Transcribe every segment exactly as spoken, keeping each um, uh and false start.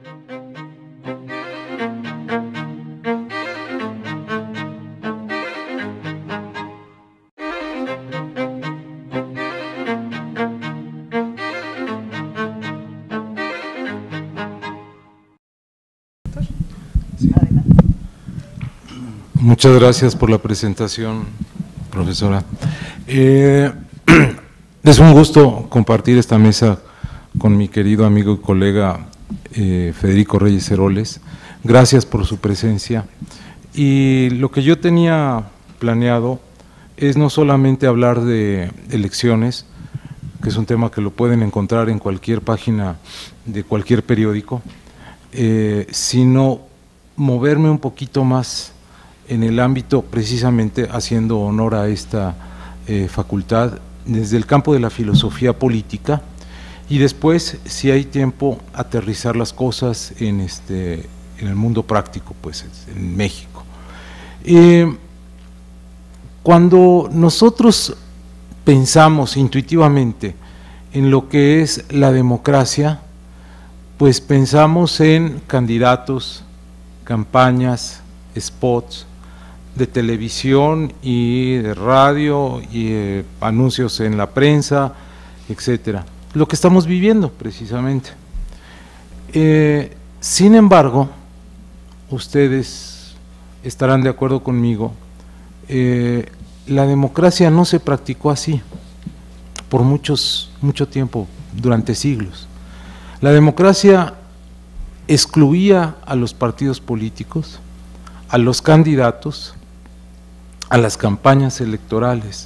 Muchas gracias por la presentación, profesora. Eh, es un gusto compartir esta mesa con mi querido amigo y colega eh, Federico Reyes Heroles. Gracias por su presencia. Y lo que yo tenía planeado es no solamente hablar de elecciones, que es un tema que lo pueden encontrar en cualquier página de cualquier periódico, eh, sino moverme un poquito más en el ámbito, precisamente haciendo honor a esta eh, facultad, desde el campo de la filosofía política, y después, si hay tiempo, aterrizar las cosas en, este, en el mundo práctico, pues en México. Eh, cuando nosotros pensamos intuitivamente en lo que es la democracia, pues pensamos en candidatos, campañas, spots de televisión y de radio y eh, anuncios en la prensa, etcétera. Lo que estamos viviendo precisamente. Eh, sin embargo, ustedes estarán de acuerdo conmigo, eh, la democracia no se practicó así por muchos, mucho tiempo, durante siglos. La democracia excluía a los partidos políticos, a los candidatos, a las campañas electorales,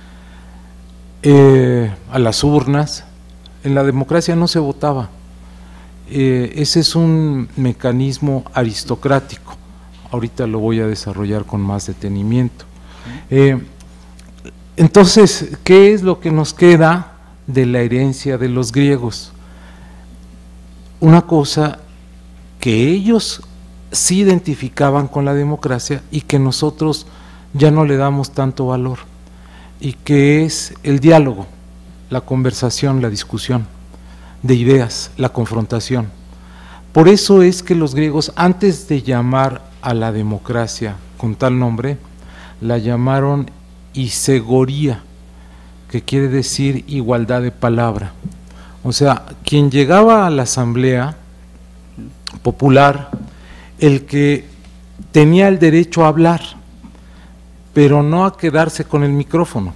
eh, a las urnas. En la democracia no se votaba. Eh, ese es un mecanismo aristocrático. Ahorita lo voy a desarrollar con más detenimiento. Eh, entonces, ¿qué es lo que nos queda de la herencia de los griegos? Una cosa que ellos sí identificaban con la democracia y que nosotros ya no le damos tanto valor, y que es el diálogo, la conversación, la discusión de ideas, la confrontación. Por eso es que los griegos, antes de llamar a la democracia con tal nombre, la llamaron isegoría, que quiere decir igualdad de palabra. O sea, quien llegaba a la asamblea popular, el que tenía el derecho a hablar, pero no a quedarse con el micrófono,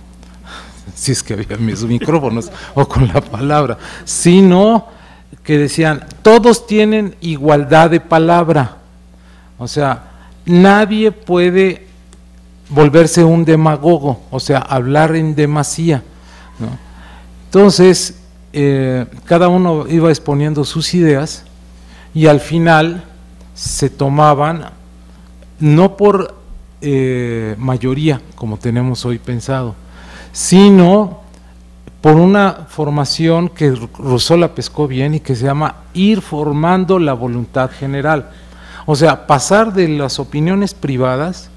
si es que había mis micrófonos, o con la palabra, sino que decían, todos tienen igualdad de palabra. O sea, nadie puede volverse un demagogo, o sea, hablar en demasía, ¿no? Entonces, eh, cada uno iba exponiendo sus ideas y al final se tomaban, no por eh, mayoría, como tenemos hoy pensado, sino por una formación que Rousseau la pescó bien y que se llama ir formando la voluntad general. O sea, pasar de las opiniones privadas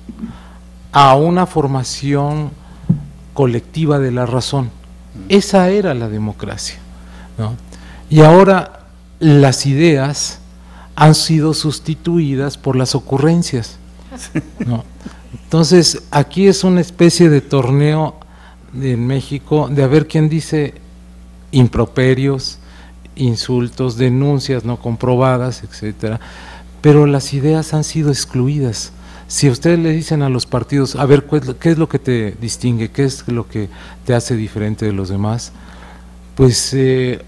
a una formación colectiva de la razón. Esa era la democracia, ¿no? Y ahora las ideas han sido sustituidas por las ocurrencias, ¿no? Entonces, aquí es una especie de torneo en México de a ver quién dice improperios, insultos, denuncias no comprobadas, etcétera, pero las ideas han sido excluidas. Si ustedes le dicen a los partidos, a ver, ¿qué es lo que te distingue? ¿Qué es lo que te hace diferente de los demás? Pues, eh,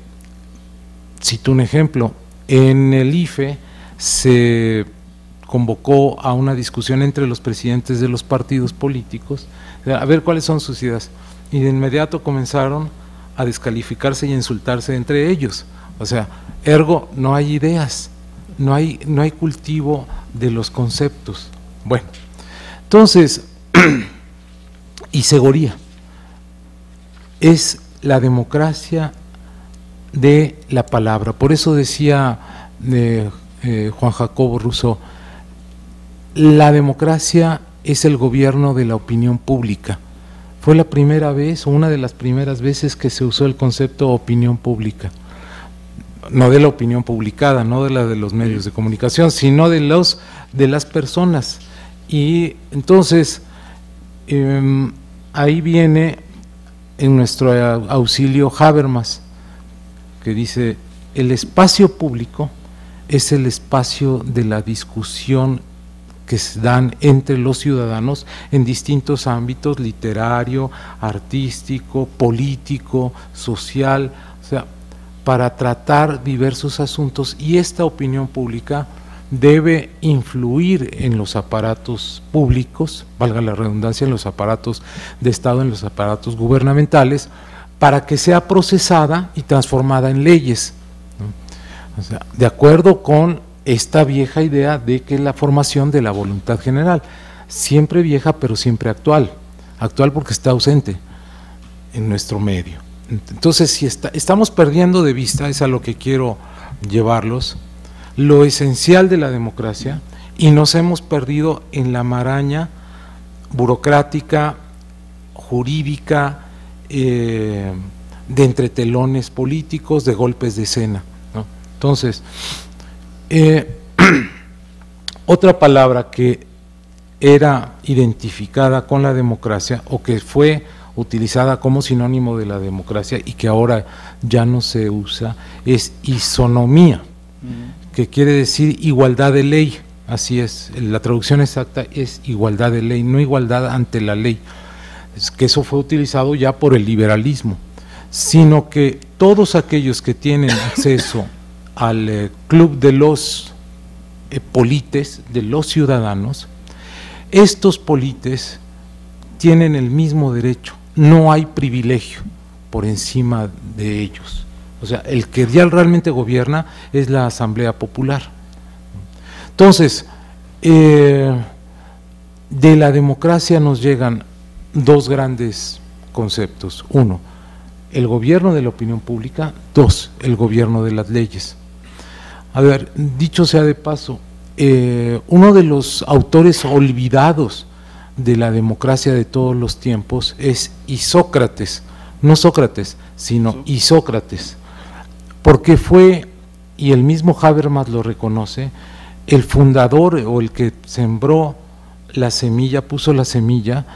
cito un ejemplo, en el I F E se convocó a una discusión entre los presidentes de los partidos políticos, a ver cuáles son sus ideas, y de inmediato comenzaron a descalificarse y a insultarse entre ellos. O sea, ergo, no hay ideas, no hay, no hay cultivo de los conceptos. Bueno, entonces, isegoría es la democracia de la palabra. Por eso decía eh, eh, Juan Jacobo Rousseau, la democracia es el gobierno de la opinión pública. Fue la primera vez, o una de las primeras veces que se usó el concepto opinión pública. no de la opinión publicada, no de la de los medios de comunicación, sino de los de las personas. Y entonces eh, ahí viene en nuestro auxilio Habermas, que dice: el espacio público es el espacio de la discusión que se dan entre los ciudadanos en distintos ámbitos: literario, artístico, político, social, o sea, para tratar diversos asuntos, y esta opinión pública debe influir en los aparatos públicos, valga la redundancia, en los aparatos de Estado, en los aparatos gubernamentales, para que sea procesada y transformada en leyes, ¿no? O sea, de acuerdo con esta vieja idea de que la formación de la voluntad general, siempre vieja pero siempre actual, actual porque está ausente en nuestro medio. Entonces, si está, estamos perdiendo de vista, es a lo que quiero llevarlos, lo esencial de la democracia, y nos hemos perdido en la maraña burocrática, jurídica, eh, de entretelones políticos, de golpes de escena, ¿no? Entonces, eh, otra palabra que era identificada con la democracia, o que fue utilizada como sinónimo de la democracia y que ahora ya no se usa, es isonomía, uh-huh. que quiere decir igualdad de ley. Así es, la traducción exacta es igualdad de ley, no igualdad ante la ley, es que eso fue utilizado ya por el liberalismo, sino que todos aquellos que tienen acceso al eh, club de los eh, polites, de los ciudadanos, estos polites tienen el mismo derecho, no hay privilegio por encima de ellos. O sea, el que ya realmente gobierna es la Asamblea Popular. Entonces, eh, de la democracia nos llegan dos grandes conceptos: uno, el gobierno de la opinión pública; dos, el gobierno de las leyes. A ver, dicho sea de paso, eh, uno de los autores olvidados de la democracia de todos los tiempos es Isócrates, no Sócrates, sino Isócrates, porque fue, y el mismo Habermas lo reconoce, el fundador o el que sembró la semilla, puso la semilla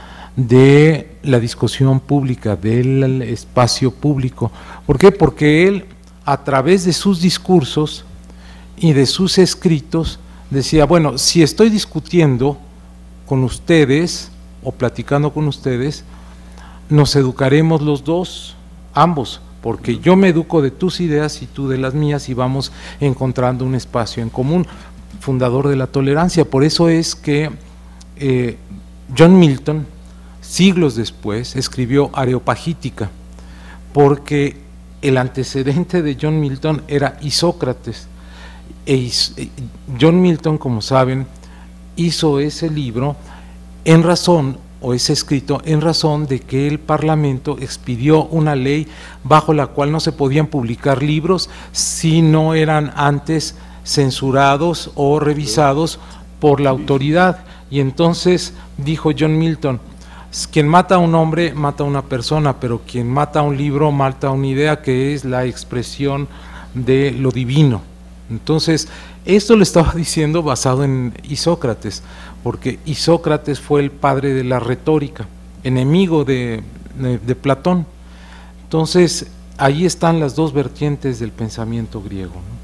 de la discusión pública, del espacio público. ¿Por qué? Porque él, a través de sus discursos y de sus escritos, decía: bueno, si estoy discutiendo con ustedes o platicando con ustedes, nos educaremos los dos, ambos, porque yo me educo de tus ideas y tú de las mías, y vamos encontrando un espacio en común. Fundador de la tolerancia. Por eso es que eh, John Milton, siglos después, escribió Areopagítica, porque el antecedente de John Milton era Isócrates. E Is, John Milton, como saben, hizo ese libro en razón, o ese escrito en razón de que el Parlamento expidió una ley bajo la cual no se podían publicar libros si no eran antes censurados o revisados por la autoridad. Y entonces dijo John Milton: quien mata a un hombre mata a una persona, pero quien mata a un libro mata a una idea, que es la expresión de lo divino. Entonces, esto lo estaba diciendo basado en Isócrates, porque Isócrates fue el padre de la retórica, enemigo de, de, de Platón. Entonces, ahí están las dos vertientes del pensamiento griego, ¿no?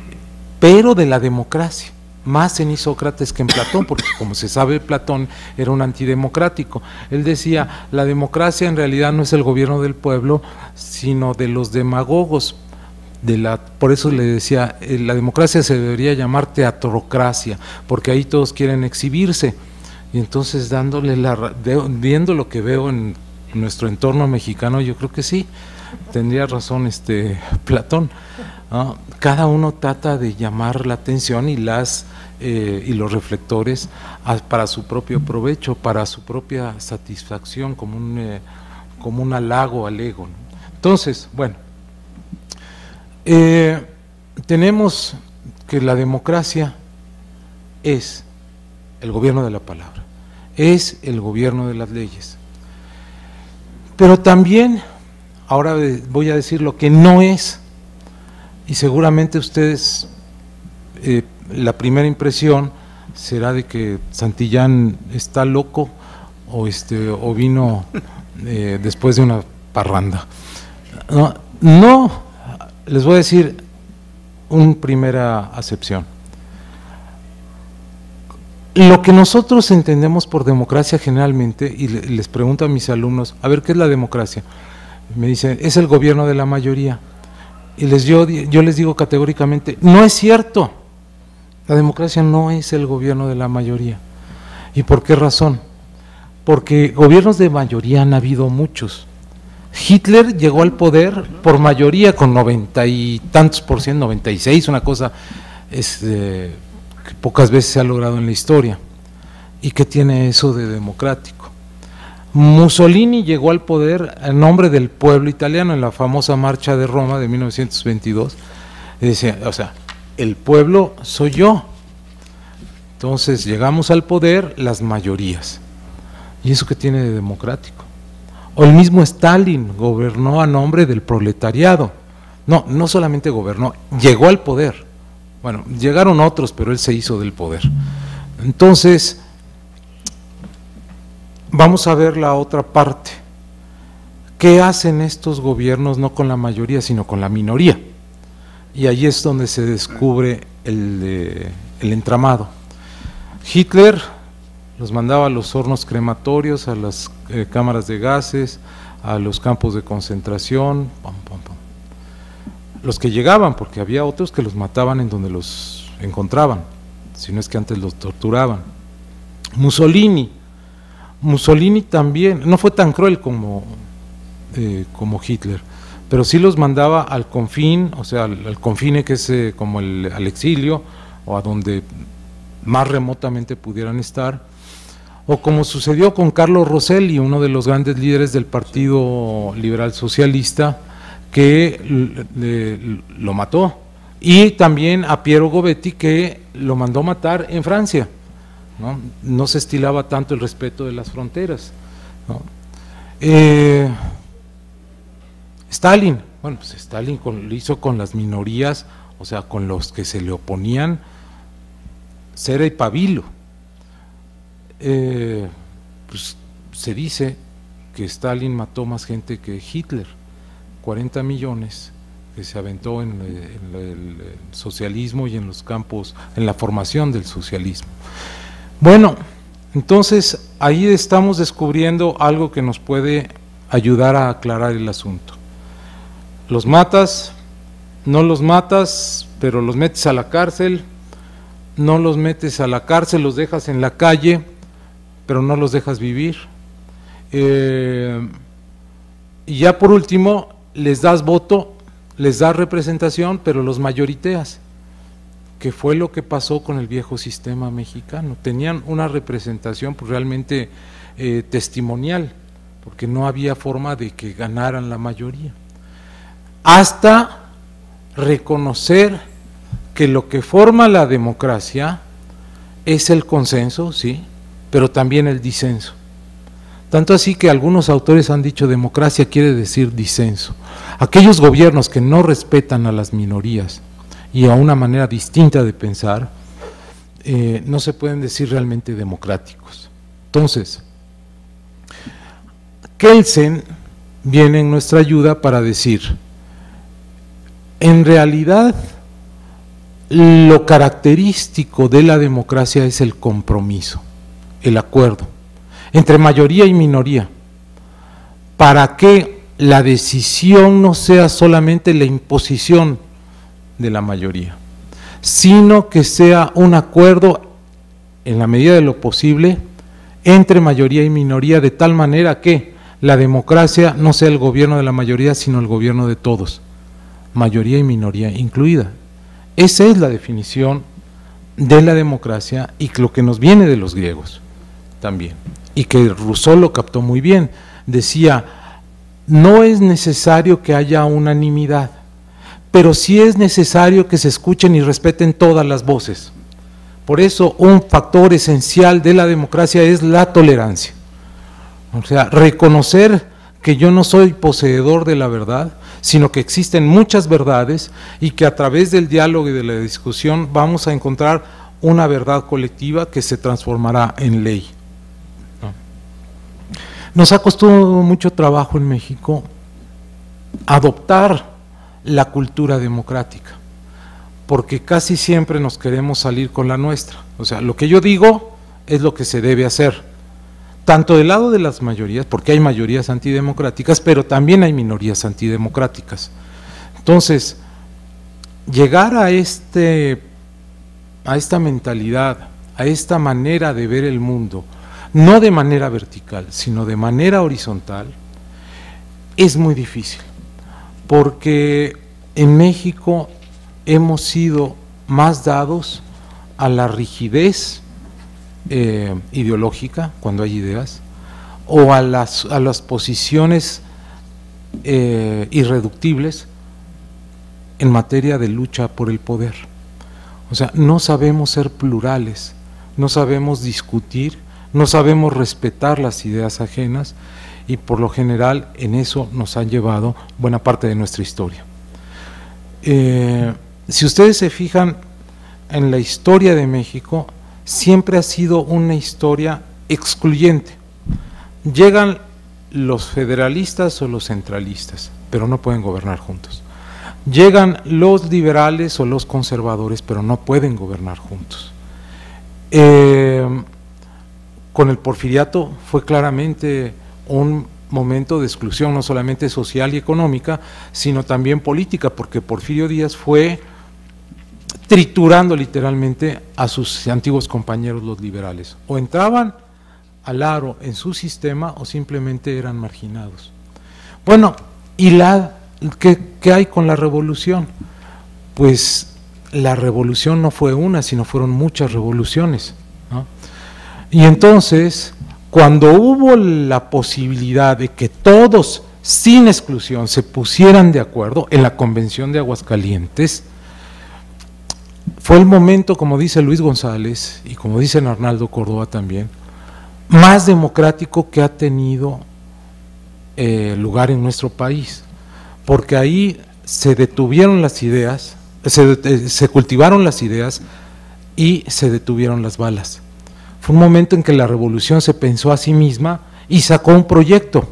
Pero de la democracia, más en Isócrates que en Platón, porque como se sabe, Platón era un antidemocrático. Él decía: la democracia en realidad no es el gobierno del pueblo, sino de los demagogos. De la, por eso le decía, eh, la democracia se debería llamar teatrocracia, porque ahí todos quieren exhibirse. Y entonces, dándole la, de, viendo lo que veo en nuestro entorno mexicano, yo creo que sí, tendría razón este Platón, ¿no? Cada uno trata de llamar la atención y las eh, y los reflectores a, para su propio provecho, para su propia satisfacción, como un eh, como un halago al ego, ¿no? Entonces, bueno, eh, tenemos que la democracia es el gobierno de la palabra, es el gobierno de las leyes, pero también, ahora voy a decir lo que no es. y seguramente ustedes, eh, la primera impresión será de que Santillán está loco o, este, o vino eh, después de una parranda. No, no, les voy a decir una primera acepción. Lo que nosotros entendemos por democracia generalmente, y les pregunto a mis alumnos, a ver, ¿qué es la democracia? Me dicen, es el gobierno de la mayoría. Y les, yo, yo les digo categóricamente, no es cierto, la democracia no es el gobierno de la mayoría. ¿Y por qué razón? Porque gobiernos de mayoría han habido muchos. Hitler llegó al poder por mayoría con noventa y tantos por ciento, noventa y seis, una cosa es, eh, que pocas veces se ha logrado en la historia. ¿Y qué tiene eso de democrático? Mussolini llegó al poder en nombre del pueblo italiano en la famosa Marcha de Roma de mil novecientos veintidós. Y decía, o sea, el pueblo soy yo. Entonces llegamos al poder las mayorías. ¿Y eso qué tiene de democrático? O el mismo Stalin gobernó a nombre del proletariado. No, no solamente gobernó, llegó al poder. Bueno, llegaron otros, pero él se hizo del poder. Entonces, vamos a ver la otra parte. ¿Qué hacen estos gobiernos no con la mayoría, sino con la minoría? Y ahí es donde se descubre el, eh, el entramado. Hitler los mandaba a los hornos crematorios, a las eh, cámaras de gases, a los campos de concentración, pam, pam, pam. Los que llegaban, porque había otros que los mataban en donde los encontraban, si no es que antes los torturaban. Mussolini, Mussolini también, no fue tan cruel como, eh, como Hitler, pero sí los mandaba al confín, o sea, al, al confine que es eh, como el, al exilio, o a donde más remotamente pudieran estar, o como sucedió con Carlo Rosselli, uno de los grandes líderes del Partido Liberal Socialista, que le, lo mató, y también a Piero Gobetti, que lo mandó matar en Francia. ¿no? No se estilaba tanto el respeto de las fronteras. ¿no? Eh, Stalin, bueno, pues Stalin con, lo hizo con las minorías, o sea, con los que se le oponían, cera y pabilo. Eh, pues se dice que Stalin mató más gente que Hitler, cuarenta millones, que se aventó en, en el socialismo y en los campos, en la formación del socialismo. Bueno, entonces ahí estamos descubriendo algo que nos puede ayudar a aclarar el asunto. Los matas, no los matas, pero los metes a la cárcel, no los metes a la cárcel, los dejas en la calle, pero no los dejas vivir. Eh, y ya por último, les das voto, les das representación, pero los mayoriteas, que fue lo que pasó con el viejo sistema mexicano. Tenían una representación pues, realmente eh, testimonial, porque no había forma de que ganaran la mayoría. Hasta reconocer que lo que forma la democracia es el consenso, sí, pero también el disenso. Tanto así que algunos autores han dicho democracia quiere decir disenso. Aquellos gobiernos que no respetan a las minorías y a una manera distinta de pensar, eh, no se pueden decir realmente democráticos. Entonces, Kelsen viene en nuestra ayuda para decir, en realidad, lo característico de la democracia es el compromiso, el acuerdo, entre mayoría y minoría, para que la decisión no sea solamente la imposición de la mayoría, sino que sea un acuerdo, en la medida de lo posible, entre mayoría y minoría, de tal manera que la democracia no sea el gobierno de la mayoría, sino el gobierno de todos, mayoría y minoría incluida. Esa es la definición de la democracia y lo que nos viene de los griegos también, y que Rousseau lo captó muy bien. Decía, no es necesario que haya unanimidad, pero sí es necesario que se escuchen y respeten todas las voces. Por eso un factor esencial de la democracia es la tolerancia. O sea, reconocer que yo no soy poseedor de la verdad, sino que existen muchas verdades y que a través del diálogo y de la discusión vamos a encontrar una verdad colectiva que se transformará en ley. Nos ha costado mucho trabajo en México adoptar la cultura democrática, porque casi siempre nos queremos salir con la nuestra. O sea, lo que yo digo es lo que se debe hacer, tanto del lado de las mayorías, porque hay mayorías antidemocráticas, pero también hay minorías antidemocráticas. Entonces, llegar a, este, a esta mentalidad, a esta manera de ver el mundo, no de manera vertical, sino de manera horizontal, es muy difícil, porque en México hemos sido más dados a la rigidez eh, ideológica, cuando hay ideas, o a las, a las posiciones eh, irreductibles en materia de lucha por el poder. O sea, no sabemos ser plurales, no sabemos discutir, no sabemos respetar las ideas ajenas y por lo general en eso nos han llevado buena parte de nuestra historia. Eh, si ustedes se fijan en la historia de México, siempre ha sido una historia excluyente. Llegan los federalistas o los centralistas, pero no pueden gobernar juntos. Llegan los liberales o los conservadores, pero no pueden gobernar juntos. Eh, Con el porfiriato fue claramente un momento de exclusión, no solamente social y económica, sino también política, porque Porfirio Díaz fue triturando literalmente a sus antiguos compañeros los liberales. O entraban al aro en su sistema o simplemente eran marginados. Bueno, ¿y la, qué, qué hay con la revolución? Pues la revolución no fue una, sino fueron muchas revoluciones, ¿no? Y entonces, cuando hubo la posibilidad de que todos, sin exclusión, se pusieran de acuerdo en la Convención de Aguascalientes, fue el momento, como dice Luis González y como dice Arnaldo Córdoba también, más democrático que ha tenido eh, lugar en nuestro país, porque ahí se detuvieron las ideas, se, se cultivaron las ideas y se detuvieron las balas. Fue un momento en que la revolución se pensó a sí misma y sacó un proyecto.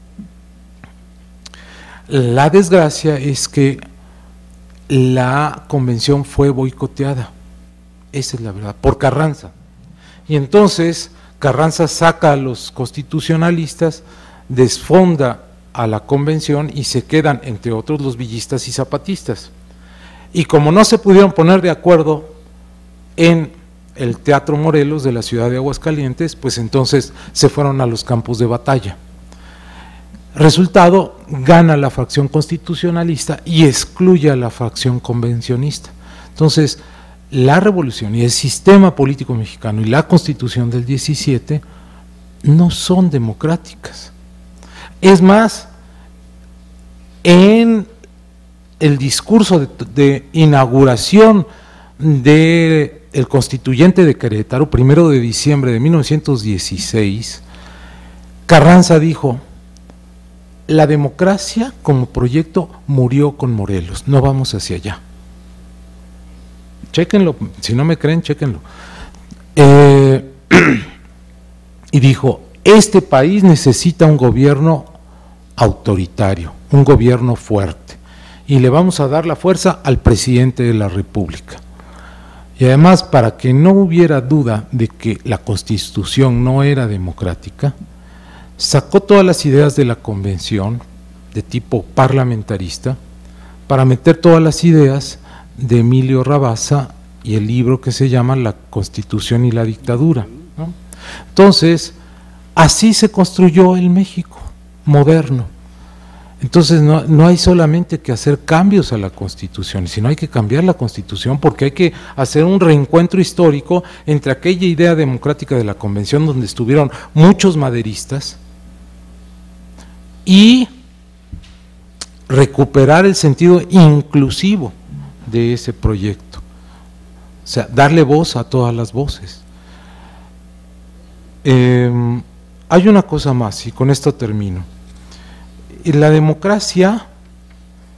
La desgracia es que la convención fue boicoteada, esa es la verdad, por Carranza. Y entonces Carranza saca a los constitucionalistas, desfonda a la convención y se quedan, entre otros, los villistas y zapatistas. Y como no se pudieron poner de acuerdo en el Teatro Morelos de la ciudad de Aguascalientes, pues entonces se fueron a los campos de batalla. Resultado, gana la facción constitucionalista y excluye a la facción convencionista. Entonces, la revolución y el sistema político mexicano y la Constitución del diecisiete no son democráticas. Es más, en el discurso de, de inauguración de el constituyente de Querétaro, primero de diciembre de mil novecientos dieciséis, Carranza dijo: la democracia como proyecto murió con Morelos, no vamos hacia allá. Chéquenlo, si no me creen, chéquenlo. Eh, y dijo: este país necesita un gobierno autoritario, un gobierno fuerte, y le vamos a dar la fuerza al presidente de la República. Y además, para que no hubiera duda de que la Constitución no era democrática, sacó todas las ideas de la convención de tipo parlamentarista para meter todas las ideas de Emilio Rabasa y el libro que se llama La Constitución y la Dictadura, ¿no? Entonces, así se construyó el México moderno. Entonces no, no hay solamente que hacer cambios a la Constitución, sino hay que cambiar la Constitución, porque hay que hacer un reencuentro histórico entre aquella idea democrática de la Convención donde estuvieron muchos maderistas y recuperar el sentido inclusivo de ese proyecto, o sea, darle voz a todas las voces. Eh, hay una cosa más, y con esto termino. La democracia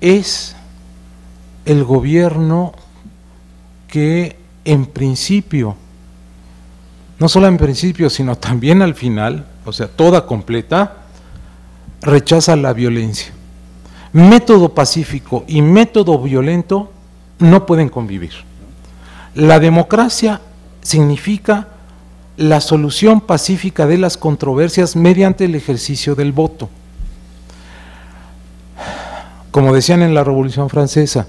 es el gobierno que en principio, no solo en principio, sino también al final, o sea, toda completa, rechaza la violencia. Método pacífico y método violento no pueden convivir. La democracia significa la solución pacífica de las controversias mediante el ejercicio del voto. Como decían en la Revolución Francesa,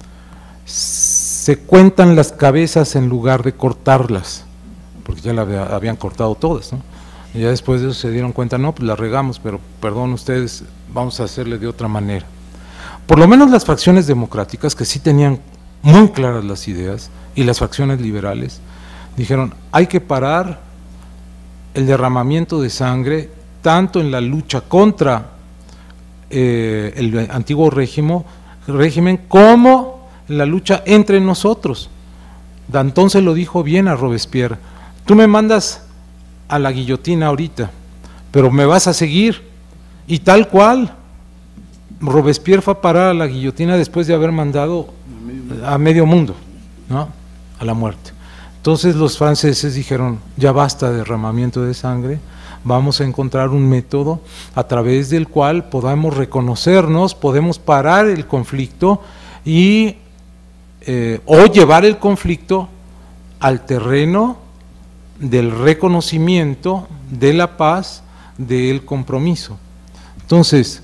se cuentan las cabezas en lugar de cortarlas, porque ya la habían cortado todas, ¿no? Y ya después de eso se dieron cuenta, no, pues la regamos, pero perdón ustedes, vamos a hacerle de otra manera. Por lo menos las facciones democráticas, que sí tenían muy claras las ideas, y las facciones liberales, dijeron, hay que parar el derramamiento de sangre, tanto en la lucha contra eh, el antiguo régimen, régimen, como en la lucha entre nosotros. Danton se lo dijo bien a Robespierre, tú me mandas a la guillotina ahorita, pero me vas a seguir, y tal cual, Robespierre fue a parar a la guillotina después de haber mandado a medio mundo, ¿no?, a la muerte. Entonces los franceses dijeron, ya basta de derramamiento de sangre, vamos a encontrar un método a través del cual podamos reconocernos, podemos parar el conflicto y eh, o llevar el conflicto al terreno del reconocimiento, de la paz, del compromiso. Entonces,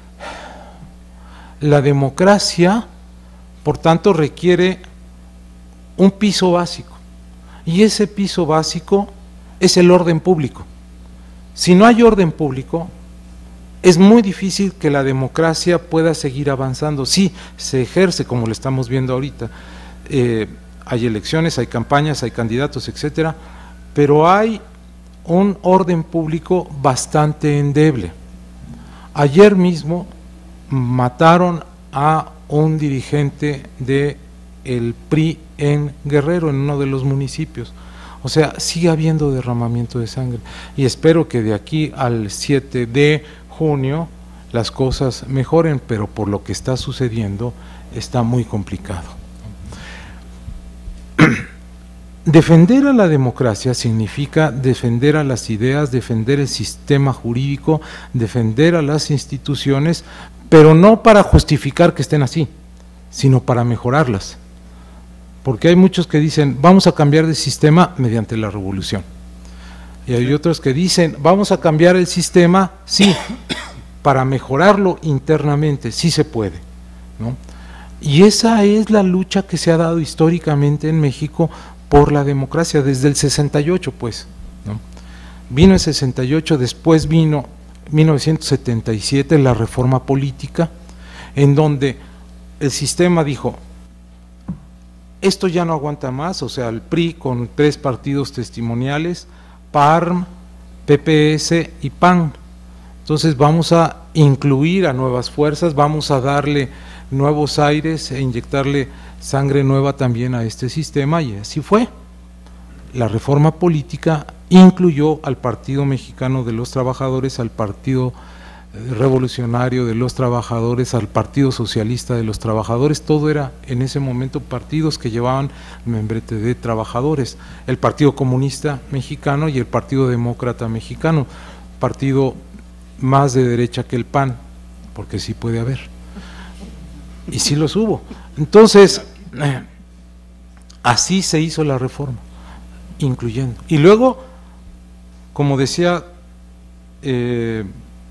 la democracia, por tanto, requiere un piso básico, y ese piso básico es el orden público. Si no hay orden público, es muy difícil que la democracia pueda seguir avanzando. Sí, se ejerce como lo estamos viendo ahorita, eh, hay elecciones, hay campañas, hay candidatos, etcétera, pero hay un orden público bastante endeble. Ayer mismo mataron a un dirigente de el P R I en Guerrero, en uno de los municipios. O sea, sigue habiendo derramamiento de sangre, y espero que de aquí al siete de junio las cosas mejoren, pero por lo que está sucediendo está muy complicado. Defender a la democracia significa defender a las ideas, defender el sistema jurídico, defender a las instituciones, pero no para justificar que estén así, sino para mejorarlas. Porque hay muchos que dicen, vamos a cambiar de sistema mediante la revolución. Y hay otros que dicen, vamos a cambiar el sistema, sí, para mejorarlo internamente, sí se puede, ¿no? Y esa es la lucha que se ha dado históricamente en México por la democracia, desde el sesenta y ocho, pues, ¿no? Vino el sesenta y ocho, después vino mil novecientos setenta y siete, la reforma política, en donde el sistema dijo, esto ya no aguanta más, o sea, el P R I con tres partidos testimoniales, P A R M, P P S y P A N. Entonces vamos a incluir a nuevas fuerzas, vamos a darle nuevos aires e inyectarle sangre nueva también a este sistema, y así fue. La reforma política incluyó al Partido Mexicano de los Trabajadores, al Partido Revolucionario de los Trabajadores, al Partido Socialista de los Trabajadores, todo era en ese momento partidos que llevaban membrete de trabajadores, el Partido Comunista Mexicano y el Partido Demócrata Mexicano, partido más de derecha que el P A N, porque sí puede haber, y sí los hubo. Entonces, eh, así se hizo la reforma, incluyendo. Y luego, como decía, eh,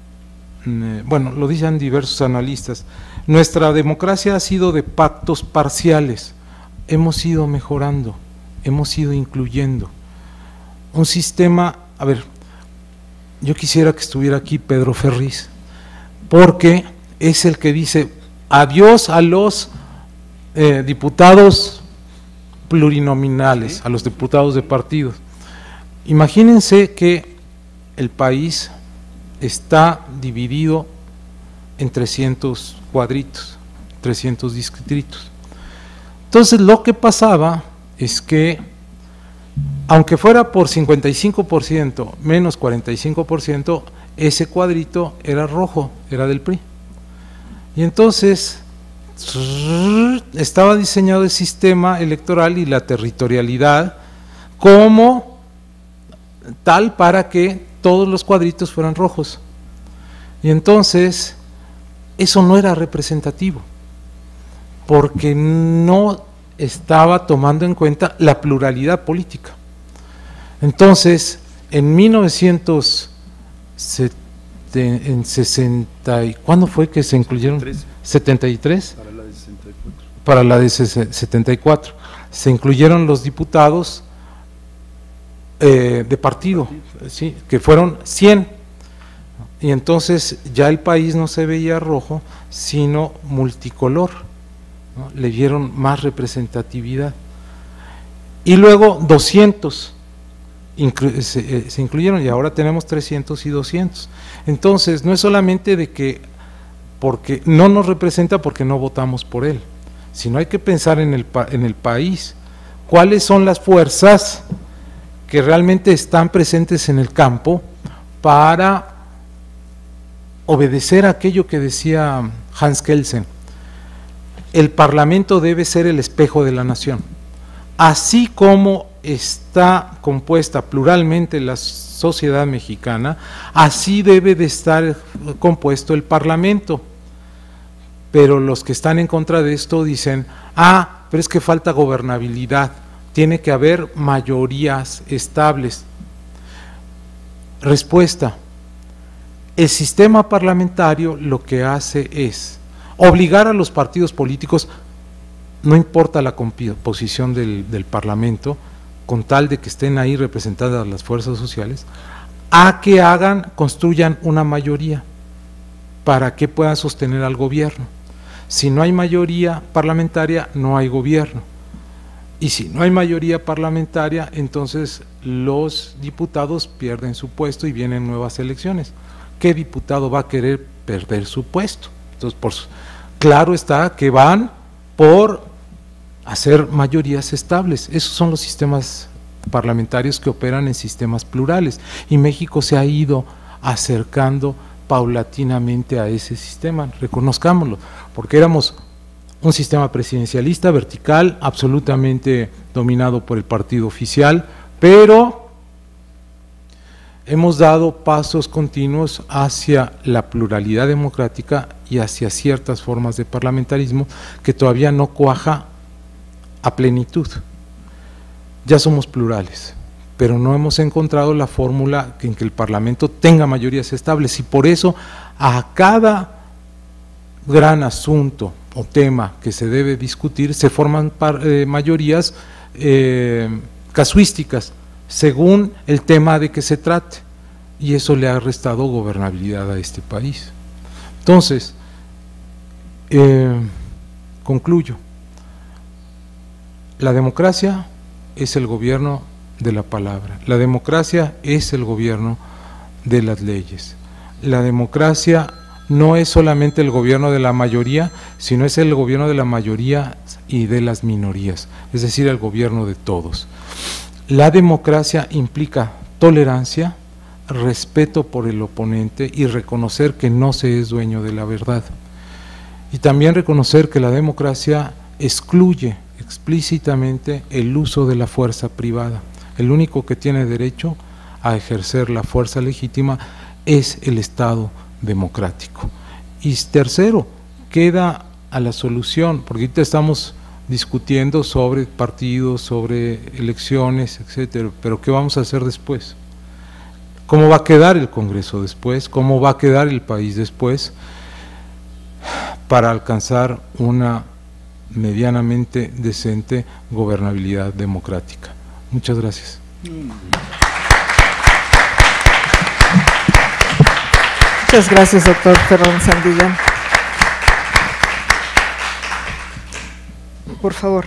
bueno, lo dicen diversos analistas, nuestra democracia ha sido de pactos parciales, hemos ido mejorando, hemos ido incluyendo un sistema. A ver, yo quisiera que estuviera aquí Pedro Ferriz, porque es el que dice adiós a los eh, diputados plurinominales, a los diputados de partidos. Imagínense que el país está dividido en trescientos cuadritos, trescientos distritos. Entonces lo que pasaba es que, aunque fuera por cincuenta y cinco por ciento menos cuarenta y cinco por ciento, ese cuadrito era rojo, era del P R I. Y entonces estaba diseñado el sistema electoral y la territorialidad como tal para que todos los cuadritos fueran rojos. Y entonces eso no era representativo, porque no estaba tomando en cuenta la pluralidad política. Entonces, en mil novecientos sesenta, ¿cuándo fue que se incluyeron? setenta y tres. Para la de sesenta y cuatro. Para la de setenta y cuatro. Se incluyeron los diputados eh, de partido, sí, que fueron cien. Y entonces ya el país no se veía rojo, sino multicolor, ¿no? Le dieron más representatividad. Y luego doscientos inclu se, se incluyeron, y ahora tenemos trescientos y doscientos. Entonces no es solamente de que porque no nos representa porque no votamos por él, sino hay que pensar en el, en el país, cuáles son las fuerzas que realmente están presentes en el campo para obedecer a aquello que decía Hans Kelsen: el Parlamento debe ser el espejo de la nación. Así como está compuesta pluralmente la sociedad mexicana, así debe de estar compuesto el Parlamento. Pero los que están en contra de esto dicen: ah, pero es que falta gobernabilidad, tiene que haber mayorías estables. Respuesta: el sistema parlamentario lo que hace es obligar a los partidos políticos, no importa la composición del, del Parlamento, con tal de que estén ahí representadas las fuerzas sociales, a que hagan, construyan una mayoría para que puedan sostener al gobierno. Si no hay mayoría parlamentaria, no hay gobierno. Y si no hay mayoría parlamentaria, entonces los diputados pierden su puesto y vienen nuevas elecciones. ¿Qué diputado va a querer perder su puesto? Entonces, por, claro está que van por hacer mayorías estables. Esos son los sistemas parlamentarios que operan en sistemas plurales, y México se ha ido acercando paulatinamente a ese sistema, reconozcámoslo, porque éramos un sistema presidencialista, vertical, absolutamente dominado por el partido oficial, pero hemos dado pasos continuos hacia la pluralidad democrática y hacia ciertas formas de parlamentarismo que todavía no cuaja a plenitud. Ya somos plurales, pero no hemos encontrado la fórmula en que el Parlamento tenga mayorías estables, y por eso a cada gran asunto o tema que se debe discutir se forman par, eh, mayorías eh, casuísticas según el tema de que se trate, y eso le ha restado gobernabilidad a este país. Entonces, eh, concluyo, la democracia es el gobierno de la palabra, la democracia es el gobierno de las leyes, la democracia no es solamente el gobierno de la mayoría, sino es el gobierno de la mayoría y de las minorías, es decir, el gobierno de todos. La democracia implica tolerancia, respeto por el oponente y reconocer que no se es dueño de la verdad. Y también reconocer que la democracia excluye explícitamente el uso de la fuerza privada. El único que tiene derecho a ejercer la fuerza legítima es el Estado democrático. Y tercero, queda a la solución, porque ahorita estamos discutiendo sobre partidos, sobre elecciones, etcétera, pero ¿qué vamos a hacer después? ¿Cómo va a quedar el Congreso después? ¿Cómo va a quedar el país después? Para alcanzar una medianamente decente gobernabilidad democrática. Muchas gracias. Muchas gracias, doctor Ferrón Sandillán. Por favor.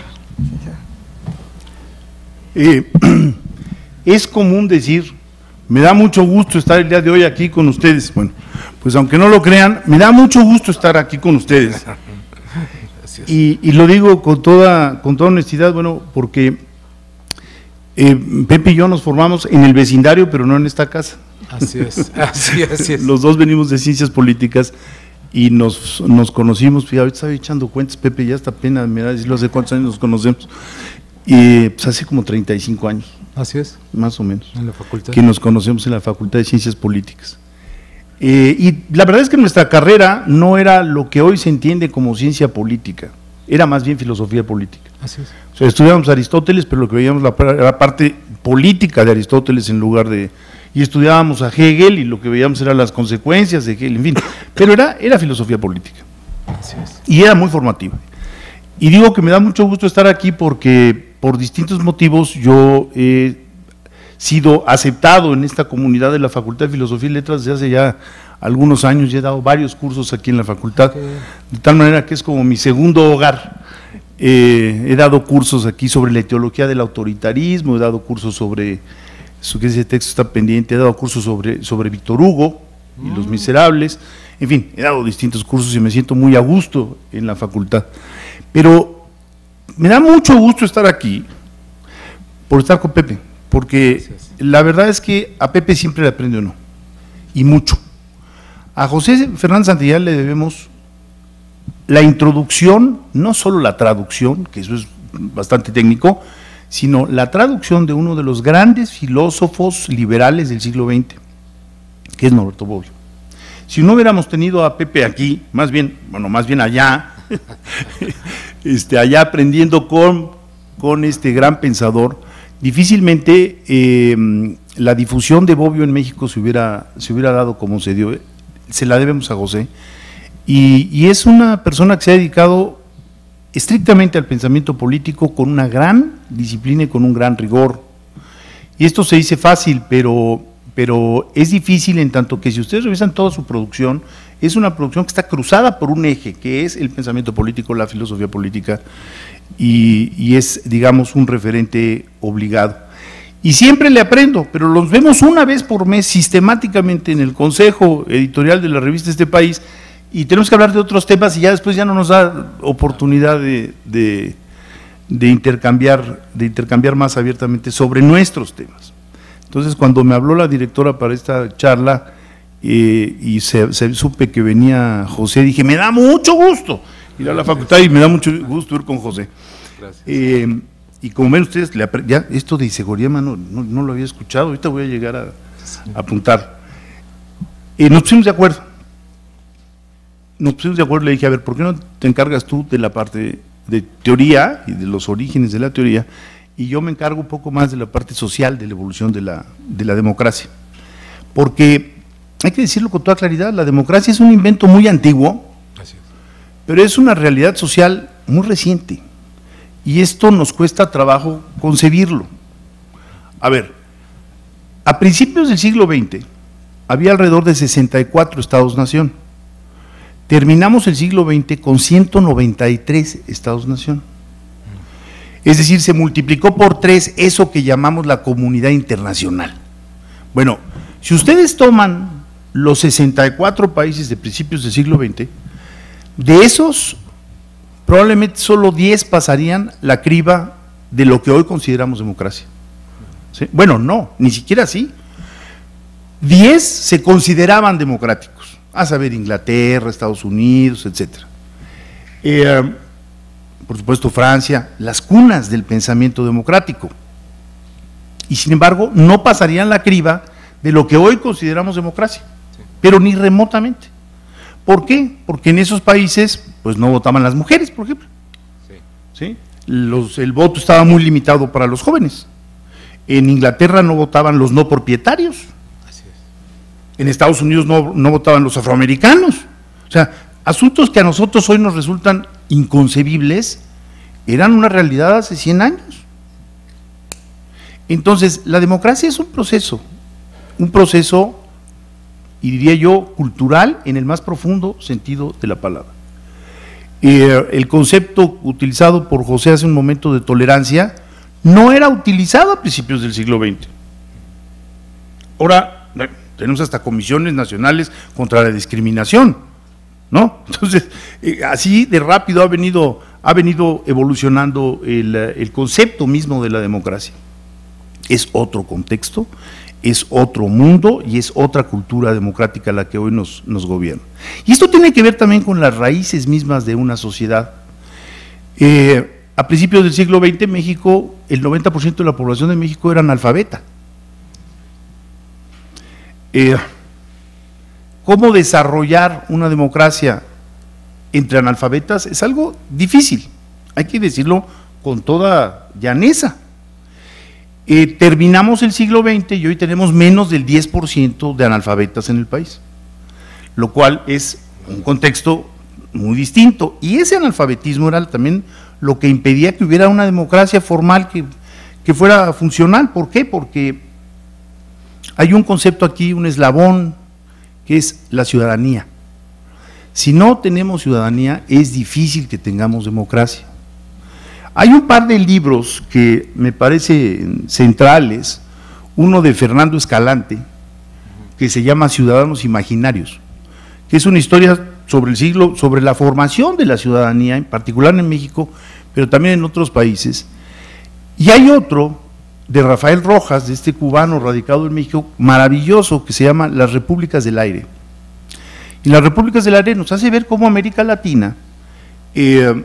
Eh, es común decir, me da mucho gusto estar el día de hoy aquí con ustedes. Bueno, pues aunque no lo crean, me da mucho gusto estar aquí con ustedes. Y, y lo digo con toda, con toda honestidad, bueno, porque eh, Pepe y yo nos formamos en el vecindario, pero no en esta casa. Así es, así es, así es. Los dos venimos de ciencias políticas y nos, nos conocimos, fíjate, ahorita estaba echando cuentas, Pepe, ya está pena, mira, decirlo, hace cuántos años nos conocemos, y pues hace como treinta y cinco años. Así es. Más o menos. En la facultad. Que nos conocemos en la Facultad de Ciencias Políticas. Eh, y la verdad es que nuestra carrera no era lo que hoy se entiende como ciencia política, era más bien filosofía política. Así es. O sea, estudiábamos Aristóteles, pero lo que veíamos la, la parte política de Aristóteles en lugar de… Y estudiábamos a Hegel y lo que veíamos eran las consecuencias de Hegel, en fin. Pero era, era filosofía política. Así es. Y era muy formativa. Y digo que me da mucho gusto estar aquí porque por distintos motivos yo he sido aceptado en esta comunidad de la Facultad de Filosofía y Letras desde hace ya algunos años. Ya he dado varios cursos aquí en la facultad, de tal manera que es como mi segundo hogar. Eh, he dado cursos aquí sobre la etiología del autoritarismo, he dado cursos sobre, eso que ese texto está pendiente, he dado cursos sobre, sobre Víctor Hugo y mm. Los Miserables, en fin, he dado distintos cursos y me siento muy a gusto en la facultad. Pero me da mucho gusto estar aquí por estar con Pepe, porque la verdad es que a Pepe siempre le aprende uno, y mucho. A José Fernández Santillán le debemos la introducción, no solo la traducción, que eso es bastante técnico, sino la traducción de uno de los grandes filósofos liberales del siglo veinte, que es Norberto Bobbio. Si no hubiéramos tenido a Pepe aquí, más bien, bueno, más bien allá, este, allá aprendiendo con, con este gran pensador, difícilmente eh, la difusión de Bobbio en México se hubiera, se hubiera dado como se dio. Se la debemos a José. Y, y es una persona que se ha dedicado estrictamente al pensamiento político con una gran disciplina y con un gran rigor. Y esto se dice fácil, pero, pero es difícil en tanto que si ustedes revisan toda su producción, es una producción que está cruzada por un eje, que es el pensamiento político, la filosofía política, y, y es, digamos, un referente obligado. Y siempre le aprendo, pero los vemos una vez por mes sistemáticamente en el consejo editorial de la revista Este País, y tenemos que hablar de otros temas y ya después ya no nos da oportunidad de, de, de, intercambiar, de intercambiar más abiertamente sobre nuestros temas. Entonces, cuando me habló la directora para esta charla eh, y se, se supe que venía José, dije, me da mucho gusto ir a la facultad y me da mucho gusto ir con José. Gracias. Eh, y como ven ustedes, le ya esto de Isegoriema no, no, no lo había escuchado, ahorita voy a llegar a, a apuntar. Eh, nos pusimos de acuerdo. Nos pusimos de acuerdo, le dije, a ver, ¿por qué no te encargas tú de la parte de teoría y de los orígenes de la teoría, y yo me encargo un poco más de la parte social, de la evolución de la, de la democracia? Porque, hay que decirlo con toda claridad, la democracia es un invento muy antiguo, pero es una realidad social muy reciente, y esto nos cuesta trabajo concebirlo. A ver, a principios del siglo veinte, había alrededor de sesenta y cuatro estados-nación. Terminamos el siglo veinte con ciento noventa y tres estados-nación. Es decir, se multiplicó por tres eso que llamamos la comunidad internacional. Bueno, si ustedes toman los sesenta y cuatro países de principios del siglo veinte, de esos probablemente solo diez pasarían la criba de lo que hoy consideramos democracia. ¿Sí? Bueno, no, ni siquiera así. diez se consideraban democráticos. A saber, Inglaterra, Estados Unidos, etcétera. Eh, por supuesto, Francia, las cunas del pensamiento democrático. Y sin embargo, no pasarían la criba de lo que hoy consideramos democracia, sí, pero ni remotamente. ¿Por qué? Porque en esos países, pues no votaban las mujeres, por ejemplo. Sí. ¿Sí? Los, el voto estaba muy limitado para los jóvenes. En Inglaterra no votaban los no propietarios. En Estados Unidos no, no votaban los afroamericanos. O sea, asuntos que a nosotros hoy nos resultan inconcebibles, eran una realidad hace cien años. Entonces, la democracia es un proceso, un proceso, y diría yo, cultural en el más profundo sentido de la palabra. Eh, el concepto utilizado por José hace un momento de tolerancia no era utilizado a principios del siglo veinte. Ahora, tenemos hasta comisiones nacionales contra la discriminación, ¿no? Entonces, eh, así de rápido ha venido, ha venido evolucionando el, el concepto mismo de la democracia. Es otro contexto, es otro mundo y es otra cultura democrática la que hoy nos, nos gobierna. Y esto tiene que ver también con las raíces mismas de una sociedad. Eh, a principios del siglo veinte, México, el noventa por ciento de la población de México era analfabeta. Eh, ¿Cómo desarrollar una democracia entre analfabetas? Es algo difícil, hay que decirlo con toda llaneza. Eh, terminamos el siglo veinte y hoy tenemos menos del diez por ciento de analfabetas en el país, lo cual es un contexto muy distinto, y ese analfabetismo era también lo que impedía que hubiera una democracia formal que, que fuera funcional. ¿Por qué? Porque hay un concepto aquí, un eslabón, que es la ciudadanía. Si no tenemos ciudadanía, es difícil que tengamos democracia. Hay un par de libros que me parecen centrales, uno de Fernando Escalante, que se llama Ciudadanos Imaginarios, que es una historia sobre el siglo, sobre la formación de la ciudadanía, en particular en México, pero también en otros países. Y hay otro de Rafael Rojas, de este cubano radicado en México, maravilloso, que se llama Las Repúblicas del Aire. Y las Repúblicas del Aire nos hace ver cómo América Latina, eh,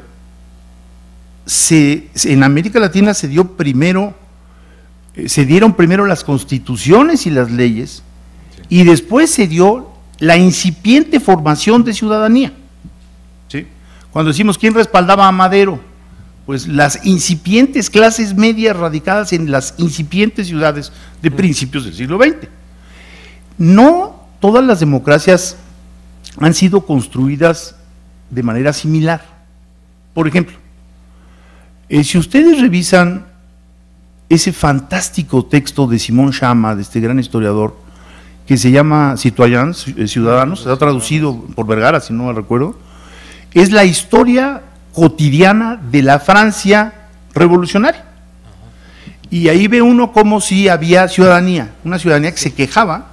se, en América Latina se dio primero, eh, se dieron primero las constituciones y las leyes, y después se dio la incipiente formación de ciudadanía. ¿Sí? Cuando decimos quién respaldaba a Madero, pues las incipientes clases medias radicadas en las incipientes ciudades de principios del siglo veinte. No todas las democracias han sido construidas de manera similar. Por ejemplo, eh, si ustedes revisan ese fantástico texto de Simón Chama, de este gran historiador, que se llama Citoyens, Ciudadanos, se ha traducido por Vergara, si no me recuerdo, es la historia cotidiana de la Francia revolucionaria. Y ahí ve uno como si había ciudadanía, una ciudadanía que se quejaba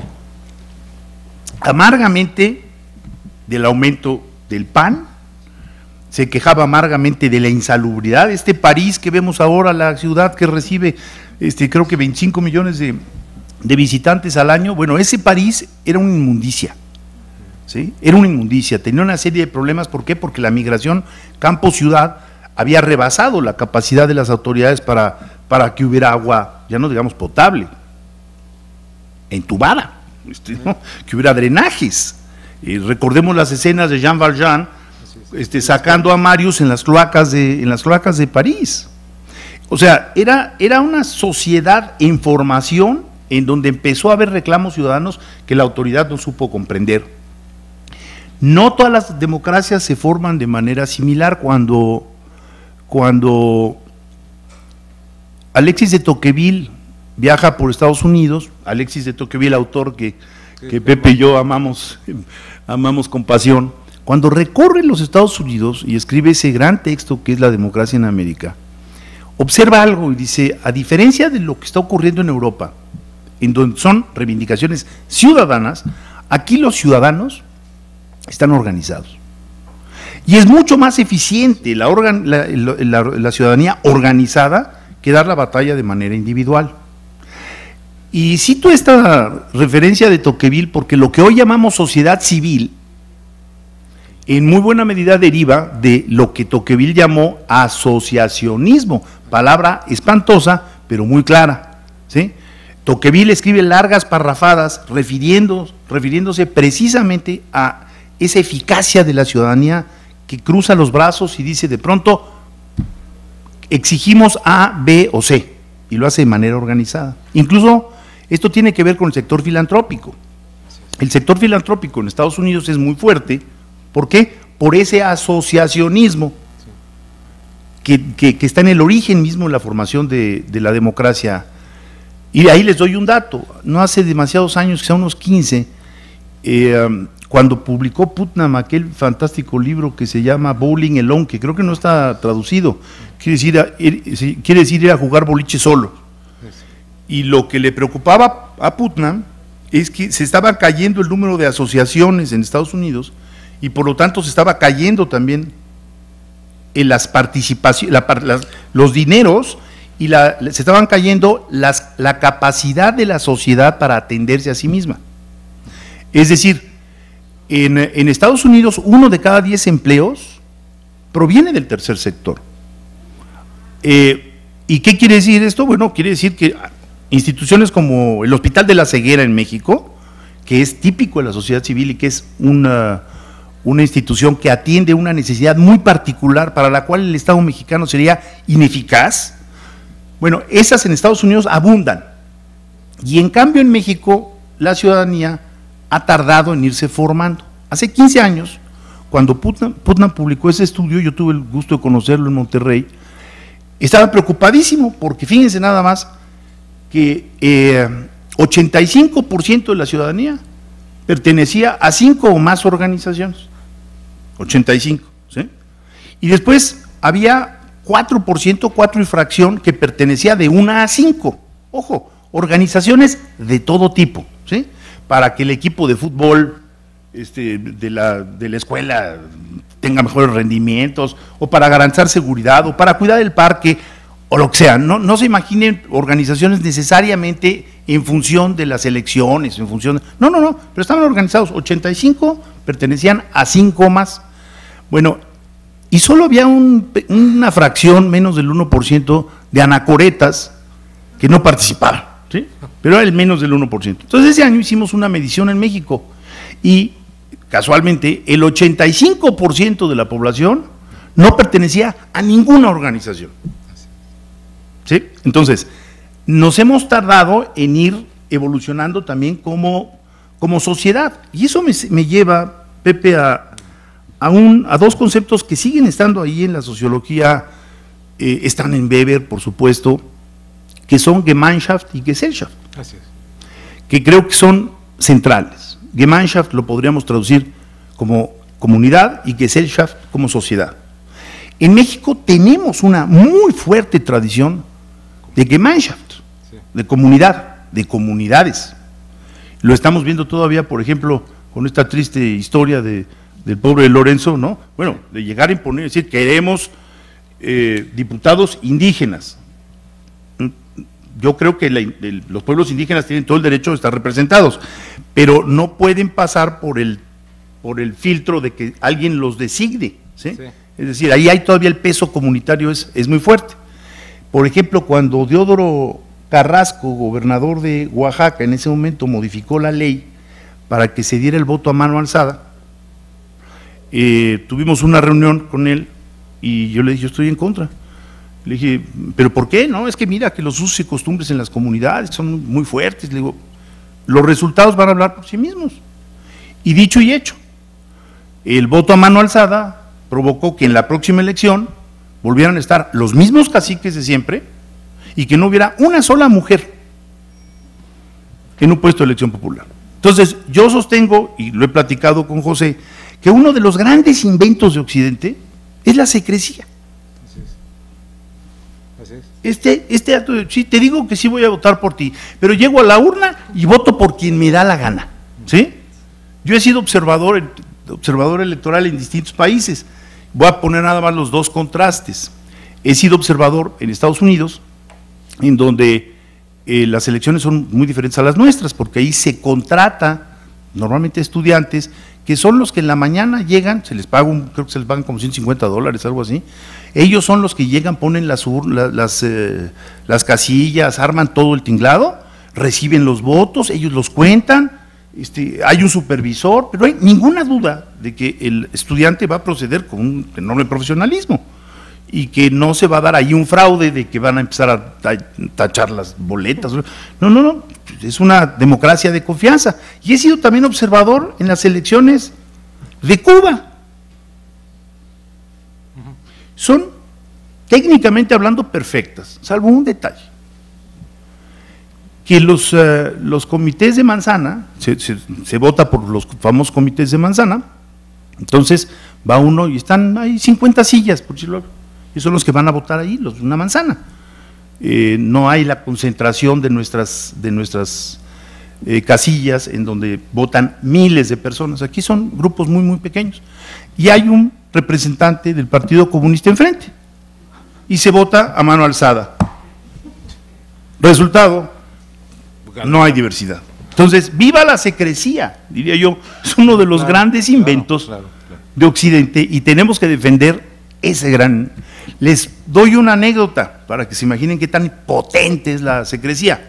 amargamente del aumento del pan, se quejaba amargamente de la insalubridad. Este París que vemos ahora, la ciudad que recibe este, creo que veinticinco millones de, de visitantes al año, bueno, ese París era una inmundicia. ¿Sí? Era una inmundicia, tenía una serie de problemas. ¿Por qué? Porque la migración campo-ciudad había rebasado la capacidad de las autoridades para, para que hubiera agua, ya no digamos potable, entubada, este, ¿no? Que hubiera drenajes. Eh, recordemos las escenas de Jean Valjean este, sacando a Marius en las cloacas de, en las cloacas de París. O sea, era, era una sociedad en formación en donde empezó a haber reclamos ciudadanos que la autoridad no supo comprender. No todas las democracias se forman de manera similar. Cuando, cuando Alexis de Tocqueville viaja por Estados Unidos, Alexis de Tocqueville, autor que, que Pepe y yo amamos, amamos con pasión, cuando recorre los Estados Unidos y escribe ese gran texto que es La democracia en América, observa algo y dice, a diferencia de lo que está ocurriendo en Europa, en donde son reivindicaciones ciudadanas, aquí los ciudadanos están organizados. Y es mucho más eficiente la, organ, la, la, la ciudadanía organizada que dar la batalla de manera individual. Y cito esta referencia de Tocqueville porque lo que hoy llamamos sociedad civil, en muy buena medida deriva de lo que Tocqueville llamó asociacionismo, palabra espantosa, pero muy clara, ¿sí? Tocqueville escribe largas parrafadas refiriendo, refiriéndose precisamente a esa eficacia de la ciudadanía que cruza los brazos y dice de pronto exigimos A, B o C, y lo hace de manera organizada. Incluso esto tiene que ver con el sector filantrópico. El sector filantrópico en Estados Unidos es muy fuerte. ¿Por qué? Por ese asociacionismo que, que, que está en el origen mismo de la formación de, de la democracia. Y de ahí les doy un dato. No hace demasiados años, quizá unos quince, eh, cuando publicó Putnam aquel fantástico libro que se llama Bowling Alone, que creo que no está traducido, quiere decir, a, ir, quiere decir ir a jugar boliche solo. Y lo que le preocupaba a Putnam es que se estaba cayendo el número de asociaciones en Estados Unidos y por lo tanto se estaba cayendo también en las participaciones, la, las, los dineros y la, se estaban cayendo las, la capacidad de la sociedad para atenderse a sí misma. Es decir, en, en Estados Unidos uno de cada diez empleos proviene del tercer sector. Eh, ¿Y qué quiere decir esto? Bueno, quiere decir que instituciones como el Hospital de la Ceguera en México, que es típico de la sociedad civil y que es una, una institución que atiende una necesidad muy particular para la cual el Estado mexicano sería ineficaz, bueno, esas en Estados Unidos abundan, y en cambio en México la ciudadanía ha tardado en irse formando. Hace quince años, cuando Putnam, Putnam publicó ese estudio, yo tuve el gusto de conocerlo en Monterrey, estaba preocupadísimo, porque fíjense nada más que eh, ochenta y cinco por ciento de la ciudadanía pertenecía a cinco o más organizaciones, ochenta y cinco, ¿sí? Y después había cuatro por ciento, cuatro y fracción, que pertenecía de una a cinco, ojo, organizaciones de todo tipo, ¿sí? Para que el equipo de fútbol este, de, la, de la escuela tenga mejores rendimientos, o para garantizar seguridad, o para cuidar el parque, o lo que sea. No, no se imaginen organizaciones necesariamente en función de las elecciones, en función de, no, no, no, pero estaban organizados, ochenta y cinco pertenecían a cinco más. Bueno, y solo había un, una fracción, menos del uno por ciento, de anacoretas que no participaban, ¿sí? Pero era el menos del uno por ciento. Entonces ese año hicimos una medición en México y casualmente el ochenta y cinco por ciento de la población no pertenecía a ninguna organización, ¿sí? Entonces, nos hemos tardado en ir evolucionando también como, como sociedad, y eso me, me lleva, Pepe, a, a, un, a dos conceptos que siguen estando ahí en la sociología, eh, están en Weber, por supuesto, que son Gemeinschaft y Gesellschaft, Así es. que creo que son centrales. Gemeinschaft lo podríamos traducir como comunidad y Gesellschaft como sociedad. En México tenemos una muy fuerte tradición de Gemeinschaft, sí, de comunidad, de comunidades. Lo estamos viendo todavía, por ejemplo, con esta triste historia de, del pobre Lorenzo, ¿no? Bueno, de llegar a imponer, decir, queremos eh, diputados indígenas. Yo creo que la, el, los pueblos indígenas tienen todo el derecho de estar representados, pero no pueden pasar por el, por el filtro de que alguien los designe, ¿sí? Sí. Es decir, ahí hay todavía el peso comunitario, es, es muy fuerte. Por ejemplo, cuando Deódoro Carrasco, gobernador de Oaxaca, en ese momento modificó la ley para que se diera el voto a mano alzada, eh, tuvimos una reunión con él y yo le dije, yo estoy en contra. Le dije, ¿pero por qué? No, es que mira que los usos y costumbres en las comunidades son muy fuertes. Le digo, los resultados van a hablar por sí mismos. Y dicho y hecho, el voto a mano alzada provocó que en la próxima elección volvieran a estar los mismos caciques de siempre y que no hubiera una sola mujer en un puesto de elección popular. Entonces, yo sostengo, y lo he platicado con José, que uno de los grandes inventos de Occidente es la secrecía. Este, este acto de, sí, te digo que sí voy a votar por ti, pero llego a la urna y voto por quien me da la gana, ¿sí? Yo he sido observador, observador electoral en distintos países, voy a poner nada más los dos contrastes. He sido observador en Estados Unidos, en donde eh, las elecciones son muy diferentes a las nuestras, porque ahí se contrata normalmente estudiantes, que son los que en la mañana llegan, se les paga, un, creo que se les pagan como ciento cincuenta dólares, algo así. Ellos son los que llegan, ponen las, las, las, eh, las casillas, arman todo el tinglado, reciben los votos, ellos los cuentan, este, hay un supervisor, pero hay ninguna duda de que el estudiante va a proceder con un enorme profesionalismo y que no se va a dar ahí un fraude de que van a empezar a tachar las boletas. No, no, no, es una democracia de confianza. Y he sido también observador en las elecciones de Cuba. Son, técnicamente hablando, perfectas, salvo un detalle, que los, uh, los comités de manzana, se, se, se vota por los famosos comités de manzana, entonces va uno y están ahí cincuenta sillas, por decirlo, y son los que van a votar ahí, los de una manzana. Eh, no hay la concentración de nuestras, de nuestras eh, casillas en donde votan miles de personas, aquí son grupos muy, muy pequeños, y hay un representante del Partido Comunista enfrente, y se vota a mano alzada. Resultado, no hay diversidad. Entonces, viva la secrecía, diría yo, es uno de los claro, grandes inventos claro, claro, claro. de Occidente y tenemos que defender ese gran... Les doy una anécdota para que se imaginen qué tan potente es la secrecía.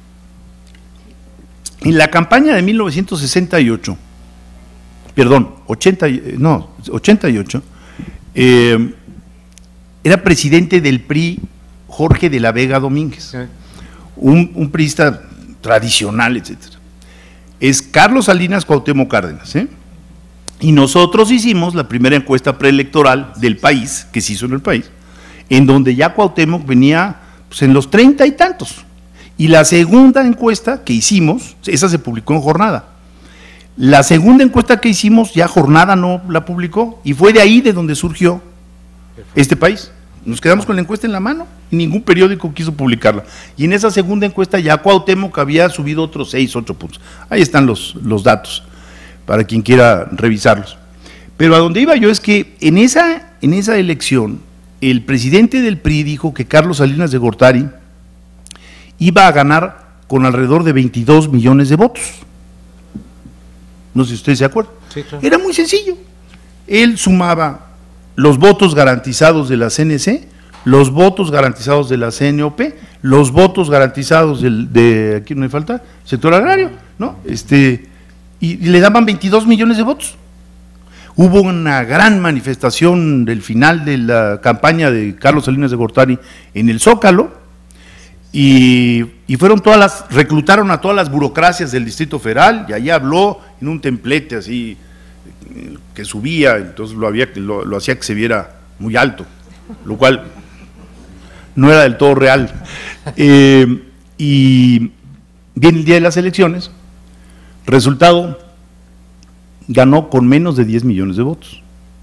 En la campaña de mil novecientos sesenta y ocho, perdón, ochenta, no, ochenta y ocho, eh, era presidente del P R I Jorge de la Vega Domínguez, sí. un, un priista tradicional, etcétera. Es Carlos Salinas Cuauhtémoc Cárdenas, ¿eh? Y nosotros hicimos la primera encuesta preelectoral del país, que se hizo en el país, en donde ya Cuauhtémoc venía pues, en los treinta y tantos. Y la segunda encuesta que hicimos, esa se publicó en Jornada. La segunda encuesta que hicimos, ya Jornada no la publicó, y fue de ahí de donde surgió este país. Nos quedamos con la encuesta en la mano y ningún periódico quiso publicarla. Y en esa segunda encuesta ya Cuauhtémoc había subido otros seis, ocho puntos. Ahí están los, los datos, para quien quiera revisarlos. Pero a donde iba yo es que en esa, en esa elección, el presidente del P R I dijo que Carlos Salinas de Gortari iba a ganar con alrededor de veintidós millones de votos. No sé si ustedes se acuerdan. Sí, claro. Era muy sencillo. Él sumaba los votos garantizados de la C N C, los votos garantizados de la C N O P, los votos garantizados del, de, aquí no me falta, sector agrario, ¿no? Este, y, y le daban veintidós millones de votos. Hubo una gran manifestación del final de la campaña de Carlos Salinas de Gortari en el Zócalo, y, y fueron todas las, reclutaron a todas las burocracias del Distrito Federal, y ahí habló en un templete así, que subía, entonces lo, había, lo, lo hacía que se viera muy alto, lo cual no era del todo real. Eh, y viene el día de las elecciones, resultado, ganó con menos de diez millones de votos.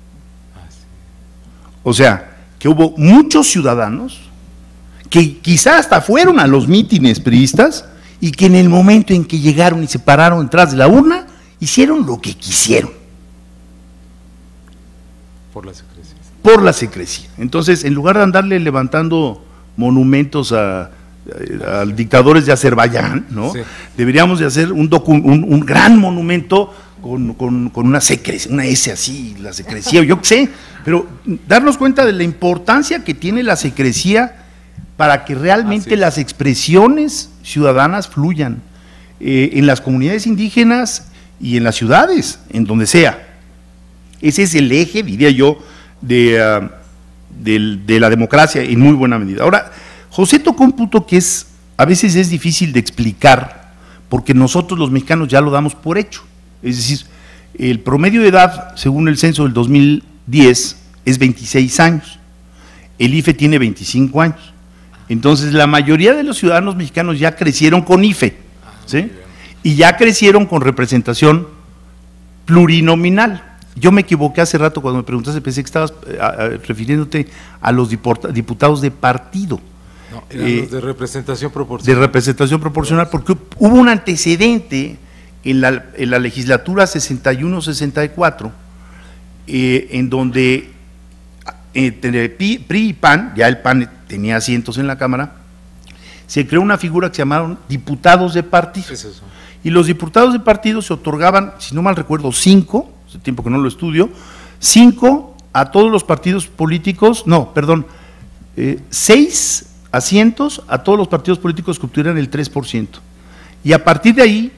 O sea, que hubo muchos ciudadanos que quizá hasta fueron a los mítines priistas y que en el momento en que llegaron y se pararon detrás de la urna, hicieron lo que quisieron. Por la secrecía. Por la secrecía. Entonces, en lugar de andarle levantando monumentos a, a, a dictadores de Azerbaiyán, ¿no? Sí. Deberíamos de hacer un, docu, un, un gran monumento con, con, con una secrecía, una S así, la secrecía, yo qué sé, pero darnos cuenta de la importancia que tiene la secrecía para que realmente las expresiones ciudadanas fluyan eh, en las comunidades indígenas y en las ciudades, en donde sea. Ese es el eje, diría yo, de, uh, de, de la democracia en muy buena medida. Ahora, José tocó un punto que es, a veces es difícil de explicar, porque nosotros los mexicanos ya lo damos por hecho. Es decir, el promedio de edad, según el censo del dos mil diez, es veintiséis años. El I F E tiene veinticinco años. Entonces, la mayoría de los ciudadanos mexicanos ya crecieron con I F E, ¿sí? Y ya crecieron con representación plurinominal. Yo me equivoqué hace rato cuando me preguntaste, pensé que estabas a, a, refiriéndote a los diputados de partido. No, eran eh, los de representación proporcional. De representación proporcional, porque hubo un antecedente en la, en la legislatura sesenta y uno sesenta y cuatro, eh, en donde entre P R I y P A N, ya el P A N tenía asientos en la Cámara, se creó una figura que se llamaron diputados de partido. ¿Qué es eso? Y los diputados de partido se otorgaban, si no mal recuerdo, cinco, hace tiempo que no lo estudio, cinco a todos los partidos políticos, no, perdón, eh, seis asientos a todos los partidos políticos que obtuvieran el tres por ciento. Y a partir de ahí,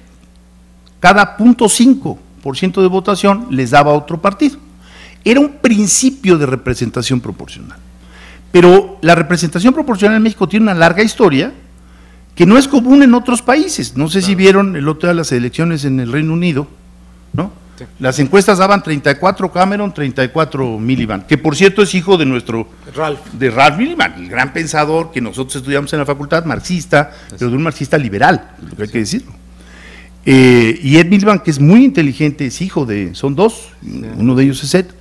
cada punto cinco por ciento de votación les daba a otro partido. Era un principio de representación proporcional. Pero la representación proporcional en México tiene una larga historia que no es común en otros países. No sé claro. si vieron el otro día las elecciones en el Reino Unido, ¿no? Sí. Las encuestas daban treinta y cuatro Cameron, treinta y cuatro Miliband, que por cierto es hijo de nuestro Ralph, de Ralph Miliband, el gran pensador que nosotros estudiamos en la facultad, marxista, sí. pero de un marxista liberal, lo que hay sí. que decirlo. Eh, y Ed Miliband, que es muy inteligente, es hijo de, son dos, sí. uno de ellos es Ed.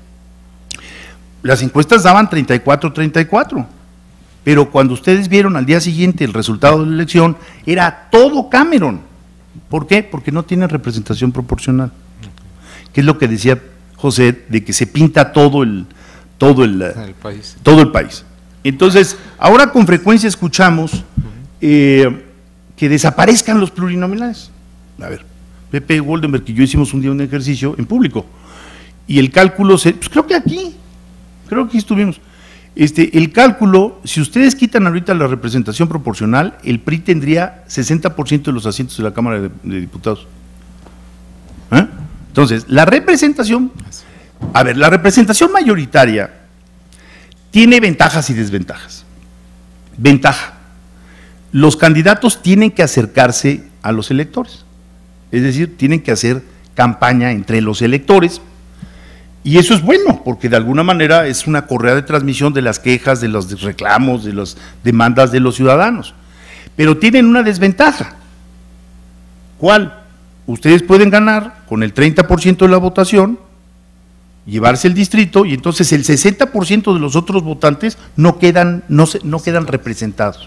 Las encuestas daban treinta y cuatro treinta y cuatro, pero cuando ustedes vieron al día siguiente el resultado de la elección, era todo Cameron. ¿Por qué? Porque no tienen representación proporcional, que es lo que decía José, de que se pinta todo el, todo el, el país. todo el país. Entonces, ahora con frecuencia escuchamos eh, que desaparezcan los plurinominales. A ver, Pepe Goldenberg y yo hicimos un día un ejercicio en público, y el cálculo, se, pues creo que aquí, creo que aquí estuvimos, este, el cálculo, si ustedes quitan ahorita la representación proporcional, el P R I tendría sesenta por ciento de los asientos de la Cámara de, de Diputados. ¿Eh? Entonces, la representación, a ver, la representación mayoritaria tiene ventajas y desventajas. Ventaja, los candidatos tienen que acercarse a los electores, es decir, tienen que hacer campaña entre los electores, y eso es bueno, porque de alguna manera es una correa de transmisión de las quejas, de los reclamos, de las demandas de los ciudadanos, pero tienen una desventaja. ¿Cuál? Ustedes pueden ganar con el treinta por ciento de la votación, llevarse el distrito, y entonces el sesenta por ciento de los otros votantes no quedan, no se, no quedan representados.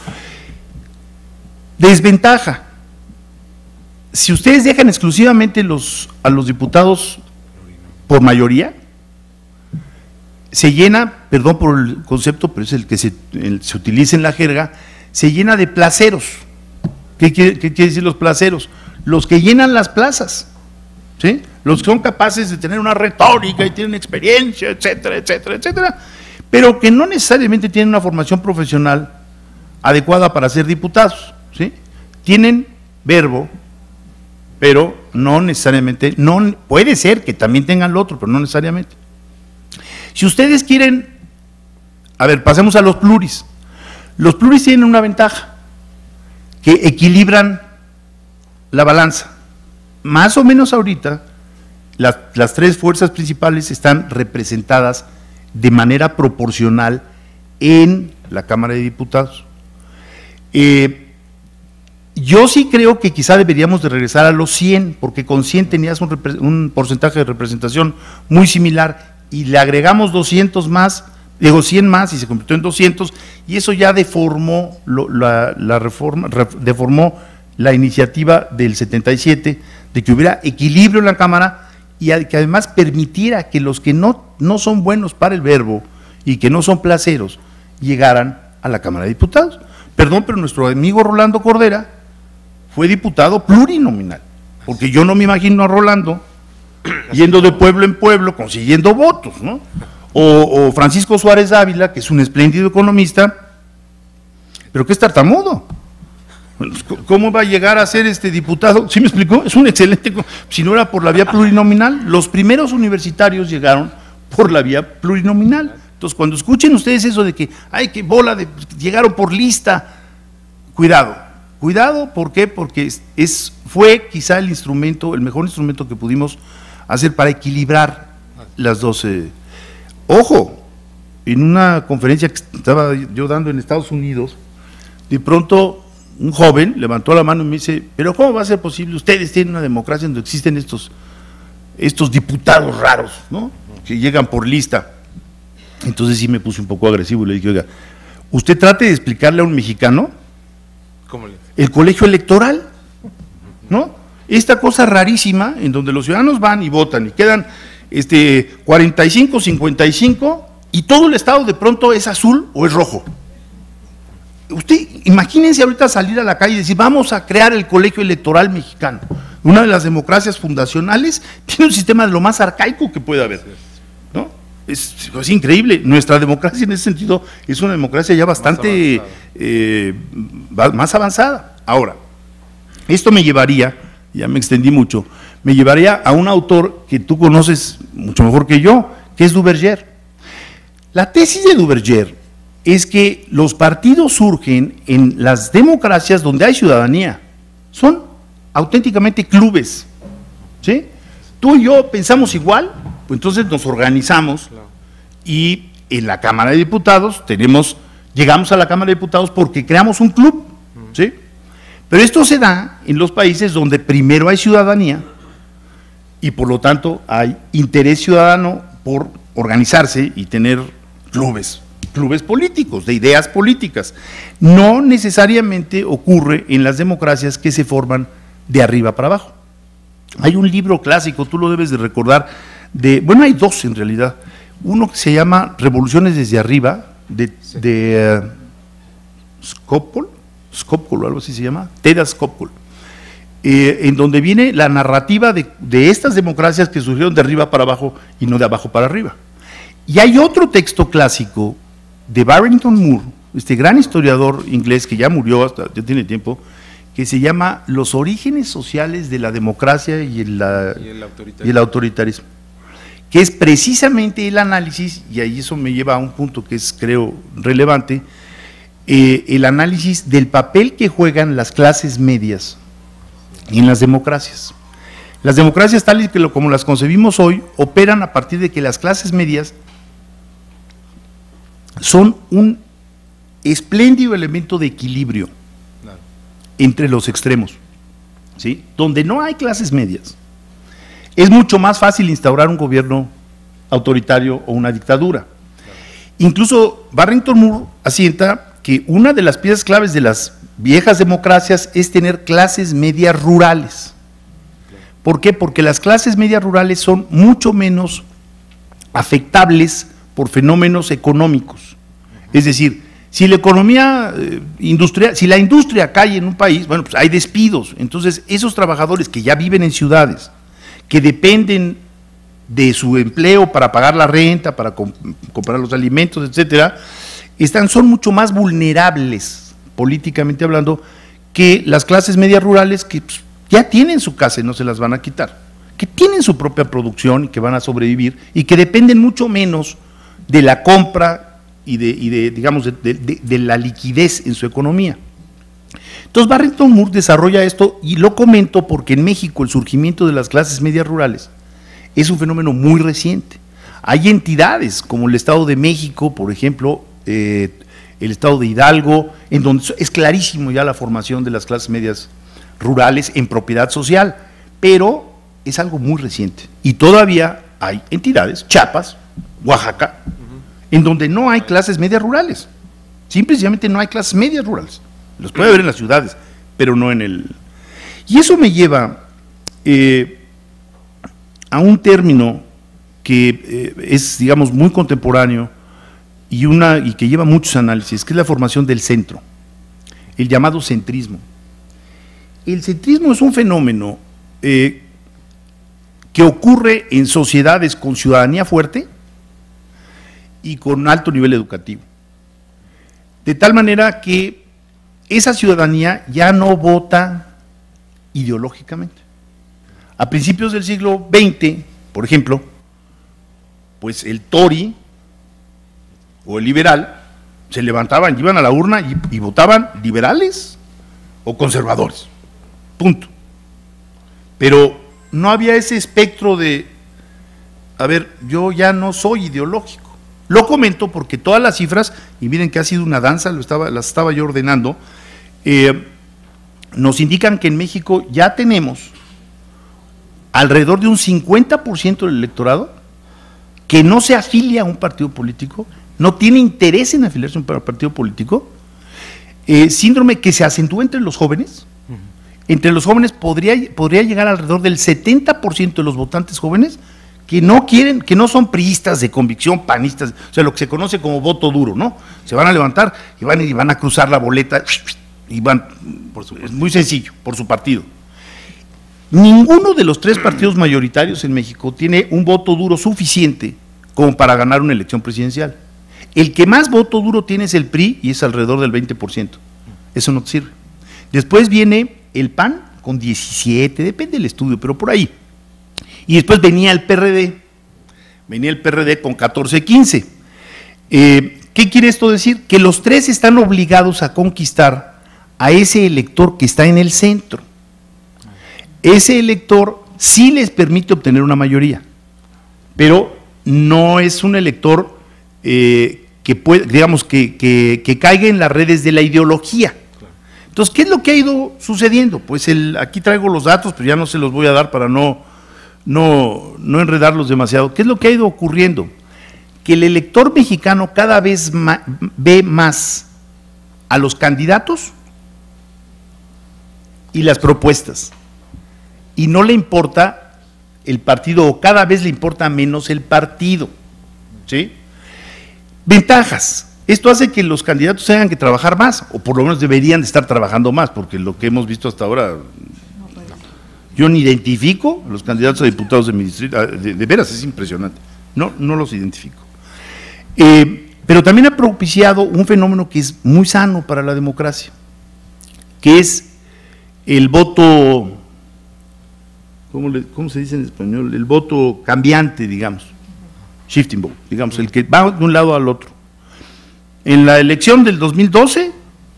Desventaja, si ustedes dejan exclusivamente los, a los diputados por mayoría, se llena, perdón por el concepto, pero es el que se, el, se utiliza en la jerga, se llena de placeros. ¿Qué quiere, qué quiere decir los placeros? Los que llenan las plazas, ¿sí? Los que son capaces de tener una retórica y tienen experiencia, etcétera, etcétera, etcétera, pero que no necesariamente tienen una formación profesional adecuada para ser diputados, ¿sí? Tienen verbo, pero no necesariamente, no, puede ser que también tengan lo otro, pero no necesariamente. Si ustedes quieren, a ver, pasemos a los pluris. Los pluris tienen una ventaja, que equilibran la balanza. Más o menos ahorita, las, las tres fuerzas principales están representadas de manera proporcional en la Cámara de Diputados. Eh, Yo sí creo que quizá deberíamos de regresar a los cien, porque con cien tenías un, un porcentaje de representación muy similar, y le agregamos doscientos más, digo cien más, y se convirtió en doscientos, y eso ya deformó lo, la, la reforma, re, deformó la iniciativa del setenta y siete, de que hubiera equilibrio en la Cámara, y que además permitiera que los que no, no son buenos para el verbo, y que no son placeros, llegaran a la Cámara de Diputados. Perdón, pero nuestro amigo Rolando Cordera fue diputado plurinominal, porque yo no me imagino a Rolando yendo de pueblo en pueblo consiguiendo votos, ¿no? O, o Francisco Suárez Ávila, que es un espléndido economista, pero que es tartamudo. ¿Cómo va a llegar a ser este diputado? ¿Sí me explicó? Es un excelente, si no era por la vía plurinominal. Los primeros universitarios llegaron por la vía plurinominal. Entonces, cuando escuchen ustedes eso de que, ay, qué bola, de, llegaron por lista, cuidado. Cuidado, ¿por qué? Porque es, es, fue quizá el instrumento, el mejor instrumento que pudimos hacer para equilibrar las dos. Eh. Ojo, en una conferencia que estaba yo dando en Estados Unidos, de pronto un joven levantó la mano y me dice, pero ¿cómo va a ser posible? Ustedes tienen una democracia donde existen estos, estos diputados raros, ¿no? Que llegan por lista. Entonces sí me puse un poco agresivo y le dije, oiga, usted trate de explicarle a un mexicano el colegio electoral, ¿no? Esta cosa rarísima en donde los ciudadanos van y votan y quedan este, cuarenta y cinco, cincuenta y cinco y todo el estado de pronto es azul o es rojo. Usted, imagínense ahorita salir a la calle y decir, vamos a crear el colegio electoral mexicano. Una de las democracias fundacionales tiene un sistema de lo más arcaico que puede haber, ¿no? Es, es increíble. Nuestra democracia en ese sentido es una democracia ya bastante más avanzada. Eh, más avanzada. Ahora, esto me llevaría, ya me extendí mucho, me llevaría a un autor que tú conoces mucho mejor que yo, que es Duverger. La tesis de Duverger es que los partidos surgen en las democracias donde hay ciudadanía, son auténticamente clubes, ¿sí? Tú y yo pensamos igual, pues entonces nos organizamos y en la Cámara de Diputados tenemos, llegamos a la Cámara de Diputados porque creamos un club, ¿sí? Pero esto se da en los países donde primero hay ciudadanía y por lo tanto hay interés ciudadano por organizarse y tener clubes, clubes políticos, de ideas políticas. No necesariamente ocurre en las democracias que se forman de arriba para abajo. Hay un libro clásico, tú lo debes de recordar, de, bueno, hay dos en realidad, uno que se llama Revoluciones desde arriba, de, de uh, Skopol, Skocpol o algo así se llama, Teda Skocpol, eh, en donde viene la narrativa de, de estas democracias que surgieron de arriba para abajo y no de abajo para arriba. Y hay otro texto clásico de Barrington Moore, este gran historiador inglés que ya murió, hasta ya tiene tiempo, que se llama Los orígenes sociales de la democracia y el, la, y el, autoritarismo. Y el autoritarismo, que es precisamente el análisis, y ahí eso me lleva a un punto que es, creo, relevante, eh, el análisis del papel que juegan las clases medias en las democracias. Las democracias tales que lo, como las concebimos hoy, operan a partir de que las clases medias son un espléndido elemento de equilibrio claro. entre los extremos, ¿sí? Donde no hay clases medias, es mucho más fácil instaurar un gobierno autoritario o una dictadura. Claro. Incluso Barrington Moore asienta que una de las piezas claves de las viejas democracias es tener clases medias rurales. ¿Por qué? Porque las clases medias rurales son mucho menos afectables por fenómenos económicos. Es decir, si la economía eh, industrial, si la industria cae en un país, bueno, pues hay despidos. Entonces, esos trabajadores que ya viven en ciudades, que dependen de su empleo para pagar la renta, para comp comprar los alimentos, etcétera, están, son mucho más vulnerables, políticamente hablando, que las clases medias rurales que pues, ya tienen su casa y no se las van a quitar, que tienen su propia producción y que van a sobrevivir y que dependen mucho menos de la compra y de, y de digamos, de, de, de la liquidez en su economía. Entonces Barrington Moore desarrolla esto y lo comento porque en México el surgimiento de las clases medias rurales es un fenómeno muy reciente. Hay entidades como el Estado de México, por ejemplo, eh, el Estado de Hidalgo, en donde es clarísimo ya la formación de las clases medias rurales en propiedad social, pero es algo muy reciente y todavía hay entidades, Chiapas, Oaxaca, en donde no hay clases medias rurales, simplemente no hay clases medias rurales, los puede haber en las ciudades, pero no en el… Y eso me lleva eh, a un término que eh, es, digamos, muy contemporáneo y, una, y que lleva muchos análisis, que es la formación del centro, el llamado centrismo. El centrismo es un fenómeno eh, que ocurre en sociedades con ciudadanía fuerte y con alto nivel educativo, de tal manera que esa ciudadanía ya no vota ideológicamente. A principios del siglo veinte, por ejemplo, pues el Tory o el liberal se levantaban, iban a la urna y, y votaban liberales o conservadores, punto. Pero no había ese espectro de, a ver, yo ya no soy ideológico. Lo comento porque todas las cifras, y miren que ha sido una danza, lo estaba, las estaba yo ordenando, eh, nos indican que en México ya tenemos alrededor de un cincuenta por ciento del electorado que no se afilia a un partido político, no tiene interés en afiliarse a un partido político, eh, síndrome que se acentúa entre los jóvenes. Entre los jóvenes podría, podría llegar alrededor del setenta por ciento de los votantes jóvenes que no quieren, que no son priistas de convicción, panistas, o sea, lo que se conoce como voto duro, ¿no? Se van a levantar y van, y van a cruzar la boleta y van, por su, es muy sencillo, por su partido. Ninguno de los tres partidos mayoritarios en México tiene un voto duro suficiente como para ganar una elección presidencial. El que más voto duro tiene es el P R I y es alrededor del veinte por ciento. Eso no te sirve. Después viene el P A N con diecisiete, depende del estudio, pero por ahí. Y después venía el P R D, venía el P R D con catorce, quince. Eh, ¿Qué quiere esto decir? Que los tres están obligados a conquistar a ese elector que está en el centro. Ese elector sí les permite obtener una mayoría, pero no es un elector eh, que puede, digamos, que, que, que caiga en las redes de la ideología. Entonces, ¿qué es lo que ha ido sucediendo? Pues el, aquí traigo los datos, pero ya no se los voy a dar para no, no, no enredarlos demasiado. ¿Qué es lo que ha ido ocurriendo? Que el elector mexicano cada vez ma, ve más a los candidatos y las propuestas, y no le importa el partido, o cada vez le importa menos el partido, ¿sí? Ventajas. Esto hace que los candidatos tengan que trabajar más, o por lo menos deberían de estar trabajando más, porque lo que hemos visto hasta ahora, yo ni identifico a los candidatos a diputados de mi distrito, de, de veras, es impresionante, no, no los identifico. Eh, pero también ha propiciado un fenómeno que es muy sano para la democracia, que es el voto, ¿cómo, le, cómo se dice en español? El voto cambiante, digamos, shifting vote, digamos, el que va de un lado al otro. En la elección del dos mil doce,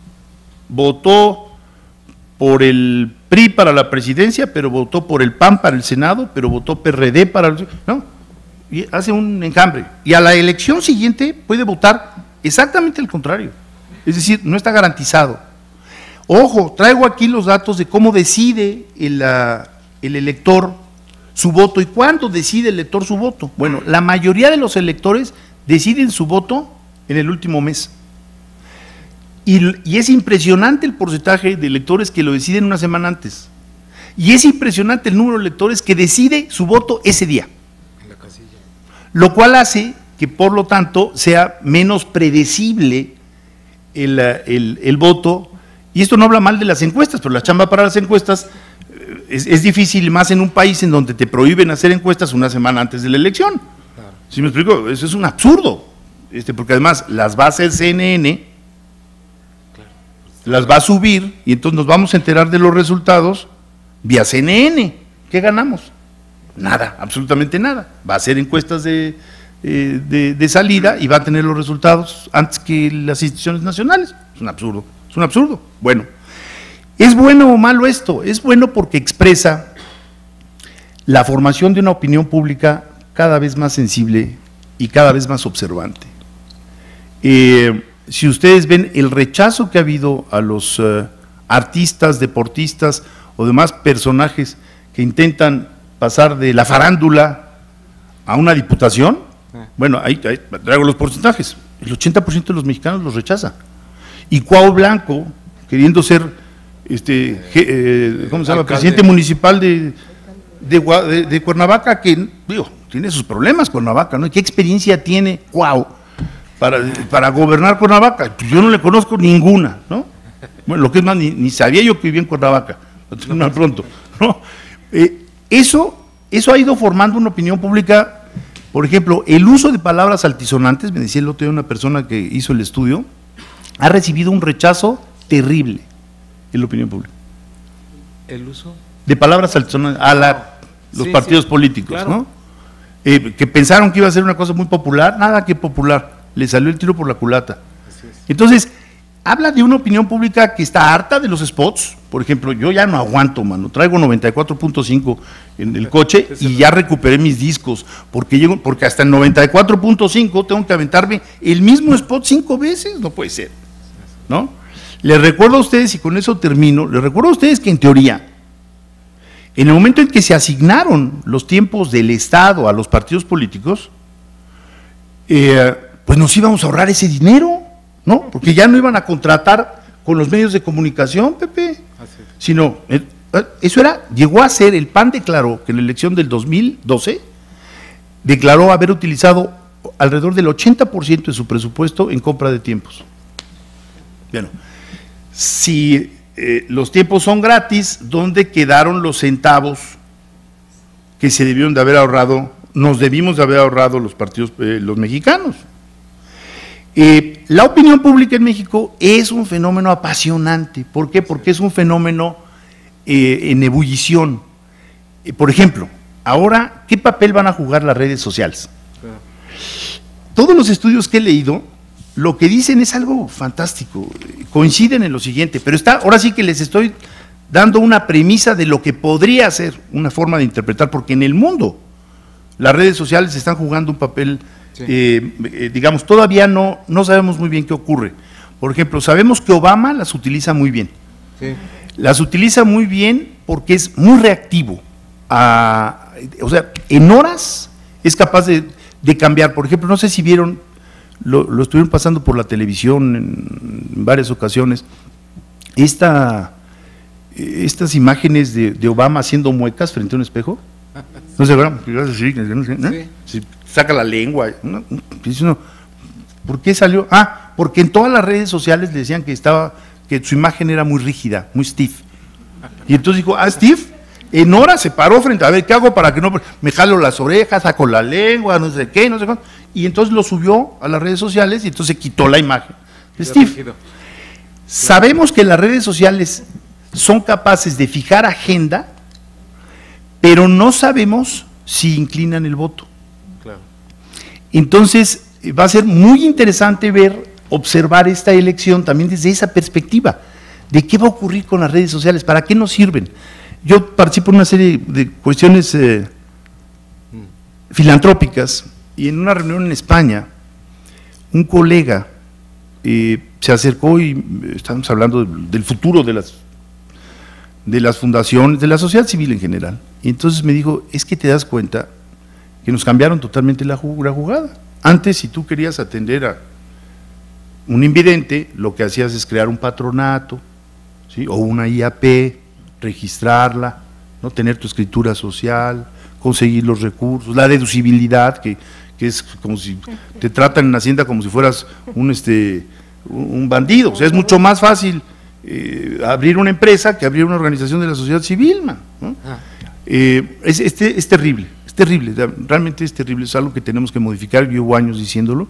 votó por el P R I para la presidencia, pero votó por el P A N para el Senado, pero votó P R D para el… ¿no? Y hace un enjambre. Y a la elección siguiente puede votar exactamente el contrario. Es decir, no está garantizado. Ojo, traigo aquí los datos de cómo decide el, uh, el elector su voto y cuándo decide el elector su voto. Bueno, la mayoría de los electores deciden su voto en el último mes. Y, y es impresionante el porcentaje de electores que lo deciden una semana antes. Y es impresionante el número de electores que decide su voto ese día. En la casilla. Lo cual hace que, por lo tanto, sea menos predecible el, el, el voto. Y esto no habla mal de las encuestas, pero la chamba para las encuestas es, es difícil, más en un país en donde te prohíben hacer encuestas una semana antes de la elección. Claro. ¿Sí me explico? Eso es un absurdo. Este, porque además las va a hacer C N N, claro, las va a subir y entonces nos vamos a enterar de los resultados vía C N N. ¿Qué ganamos? Nada, absolutamente nada. Va a hacer encuestas de, eh, de, de salida y va a tener los resultados antes que las instituciones nacionales. Es un absurdo, es un absurdo. Bueno, ¿es bueno o malo esto? Es bueno porque expresa la formación de una opinión pública cada vez más sensible y cada vez más observante. Eh, si ustedes ven el rechazo que ha habido a los uh, artistas, deportistas o demás personajes que intentan pasar de la farándula a una diputación, bueno, ahí, ahí traigo los porcentajes, el ochenta por ciento de los mexicanos los rechaza. Y Cuau Blanco, queriendo ser, este, eh, ¿cómo se llama?, presidente municipal de, de, de, de Cuernavaca, que, digo, tiene sus problemas Cuernavaca, ¿no? ¿Qué experiencia tiene Cuau Para, para gobernar Cuernavaca? Pues yo no le conozco ninguna, ¿no? Bueno, lo que es más, ni, ni sabía yo que vivía en Cuernavaca, más pronto, ¿no? Eh, eso, eso ha ido formando una opinión pública. Por ejemplo, el uso de palabras altisonantes, me decía el otro día una persona que hizo el estudio, ha recibido un rechazo terrible en la opinión pública. ¿El uso? De palabras altisonantes a la, los sí, partidos sí, políticos, claro. ¿No? Eh, que pensaron que iba a ser una cosa muy popular, nada que popular. Le salió el tiro por la culata. Entonces, habla de una opinión pública que está harta de los spots. Por ejemplo, yo ya no aguanto, mano, traigo noventa y cuatro punto cinco en el coche y ya recuperé mis discos, porque llego, porque hasta el noventa y cuatro punto cinco tengo que aventarme el mismo spot cinco veces, no puede ser, ¿no? Les recuerdo a ustedes, y con eso termino, les recuerdo a ustedes que en teoría, en el momento en que se asignaron los tiempos del Estado a los partidos políticos, eh, pues nos íbamos a ahorrar ese dinero, ¿no? Porque ya no iban a contratar con los medios de comunicación, Pepe, sino, eso era, llegó a ser, el P A N declaró que en la elección del dos mil doce, declaró haber utilizado alrededor del ochenta por ciento de su presupuesto en compra de tiempos. Bueno, si eh, los tiempos son gratis, ¿dónde quedaron los centavos que se debieron de haber ahorrado, nos debimos de haber ahorrado los partidos, eh, los mexicanos? Eh, la opinión pública en México es un fenómeno apasionante. ¿Por qué? Porque es un fenómeno eh, en ebullición. Eh, por ejemplo, ahora, ¿qué papel van a jugar las redes sociales? Todos los estudios que he leído, lo que dicen es algo fantástico, coinciden en lo siguiente, pero está, ahora sí que les estoy dando una premisa de lo que podría ser una forma de interpretar, porque en el mundo las redes sociales están jugando un papel. Sí. Eh, eh, digamos, todavía no, no sabemos muy bien qué ocurre. Por ejemplo, sabemos que Obama las utiliza muy bien. Sí. Las utiliza muy bien porque es muy reactivo. A, o sea, en horas es capaz de, de cambiar. Por ejemplo, no sé si vieron, lo, lo estuvieron pasando por la televisión en, en varias ocasiones, esta, estas imágenes de, de Obama haciendo muecas frente a un espejo. ¿No se acuerdan? Sí. Saca la lengua, ¿no? ¿Por qué salió? Ah, porque en todas las redes sociales le decían que estaba, que su imagen era muy rígida, muy stiff. Y entonces dijo, ah, stiff, en horas se paró frente a ver qué hago para que no, me jalo las orejas, saco la lengua, no sé qué, no sé cuánto. Y entonces lo subió a las redes sociales y entonces quitó la imagen de Steve. Sabemos que las redes sociales son capaces de fijar agenda, pero no sabemos si inclinan el voto. Claro. Entonces va a ser muy interesante ver, observar esta elección también desde esa perspectiva, de qué va a ocurrir con las redes sociales, para qué nos sirven. Yo participo en una serie de cuestiones eh, filantrópicas, y en una reunión en España, un colega eh, se acercó y estábamos hablando del, del futuro de las, de las fundaciones, de la sociedad civil en general, y entonces me dijo, es que te das cuenta que nos cambiaron totalmente la, la jugada. Antes, si tú querías atender a un invidente, lo que hacías es crear un patronato, ¿sí? O una I A P, registrarla, ¿no? Tener tu escritura social, conseguir los recursos, la deducibilidad, que, que es como si te tratan en Hacienda como si fueras un, este, un bandido. O sea, es mucho más fácil eh, abrir una empresa que abrir una organización de la sociedad civil, man, ¿no? Eh, es, es, es terrible, es terrible, realmente es terrible, es algo que tenemos que modificar, yo llevo años diciéndolo,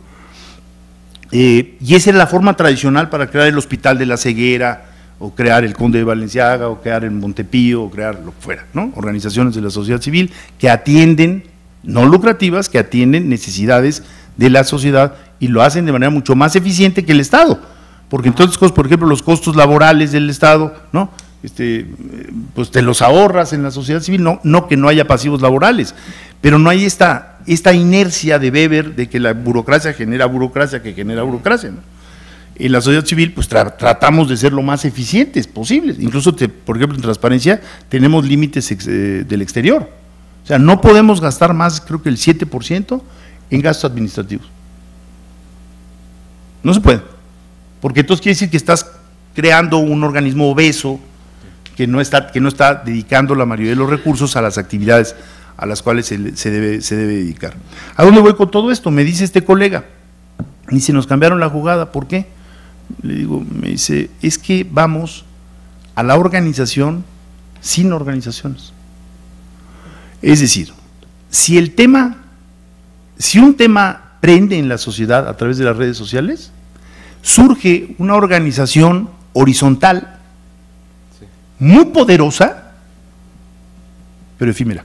eh, y esa es la forma tradicional para crear el Hospital de la Ceguera, o crear el Conde de Valenciaga, o crear el Montepío, o crear lo que fuera, ¿no? Organizaciones de la sociedad civil que atienden, no lucrativas, que atienden necesidades de la sociedad y lo hacen de manera mucho más eficiente que el Estado, porque entonces, por ejemplo, los costos laborales del Estado, ¿no? Este, pues te los ahorras en la sociedad civil, no, no que no haya pasivos laborales, pero no hay esta, esta inercia de Weber de que la burocracia genera burocracia que genera burocracia, ¿no? En la sociedad civil, pues tra tratamos de ser lo más eficientes posibles, incluso, te, por ejemplo, en transparencia tenemos límites ex eh, del exterior, o sea, no podemos gastar más, creo que el siete por ciento en gastos administrativos, no se puede, porque entonces quiere decir que estás creando un organismo obeso, que no está, que no está dedicando la mayoría de los recursos a las actividades a las cuales se, se, debe, se debe dedicar. ¿A dónde voy con todo esto? Me dice este colega, y se nos cambiaron la jugada, ¿por qué? Le digo, me dice, es que vamos a la organización sin organizaciones. Es decir, si el tema, si un tema prende en la sociedad a través de las redes sociales, surge una organización horizontal, muy poderosa, pero efímera.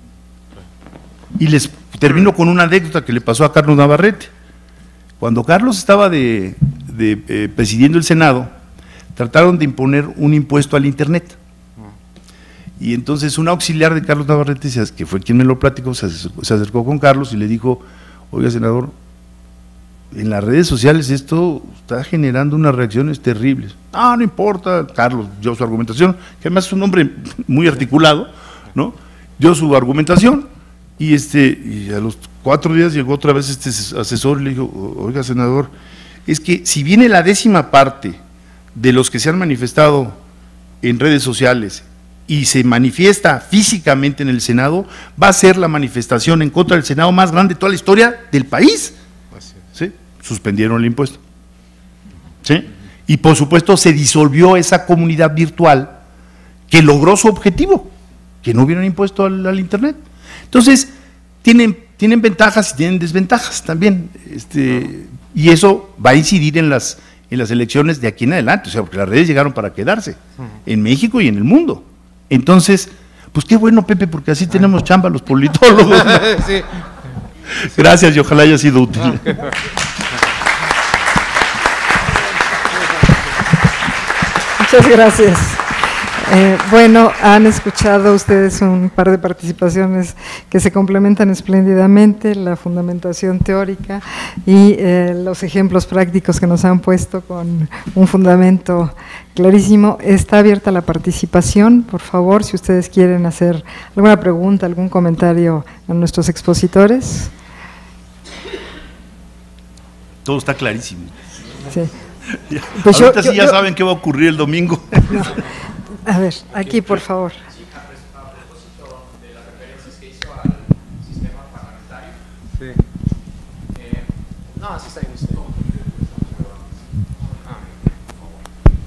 Y les termino con una anécdota que le pasó a Carlos Navarrete. Cuando Carlos estaba de, de, eh, presidiendo el Senado, trataron de imponer un impuesto al Internet. Y entonces un auxiliar de Carlos Navarrete, que fue quien me lo platicó, se acercó, se acercó con Carlos y le dijo, oiga, senador, en las redes sociales esto está generando unas reacciones terribles. Ah, no importa, Carlos dio su argumentación, que además es un hombre muy articulado, ¿no? Dio su argumentación y, este, y a los cuatro días llegó otra vez este asesor y le dijo, oiga, senador, es que si viene la décima parte de los que se han manifestado en redes sociales y se manifiesta físicamente en el Senado, va a ser la manifestación en contra del Senado más grande de toda la historia del país. ¿Sí? Suspendieron el impuesto, ¿sí? Y por supuesto se disolvió esa comunidad virtual que logró su objetivo, que no hubiera impuesto al, al Internet. Entonces, tienen, tienen ventajas y tienen desventajas también, este, y eso va a incidir en las, en las elecciones de aquí en adelante, o sea, porque las redes llegaron para quedarse, en México y en el mundo. Entonces, pues qué bueno, Pepe, porque así tenemos chamba los politólogos, ¿no? Sí. Gracias y ojalá haya sido útil. Muchas gracias. Eh, bueno, han escuchado ustedes un par de participaciones que se complementan espléndidamente, la fundamentación teórica y eh, los ejemplos prácticos que nos han puesto con un fundamento clarísimo. Está abierta la participación, por favor, si ustedes quieren hacer alguna pregunta, algún comentario a nuestros expositores. Todo está clarísimo. Sí. Ya, pues ahorita yo, sí yo, ya yo, saben qué va a ocurrir el domingo. No. A ver, aquí por favor. A propósito de las referencias que hizo al sistema parlamentario. Sí. Eh, no, así está bien.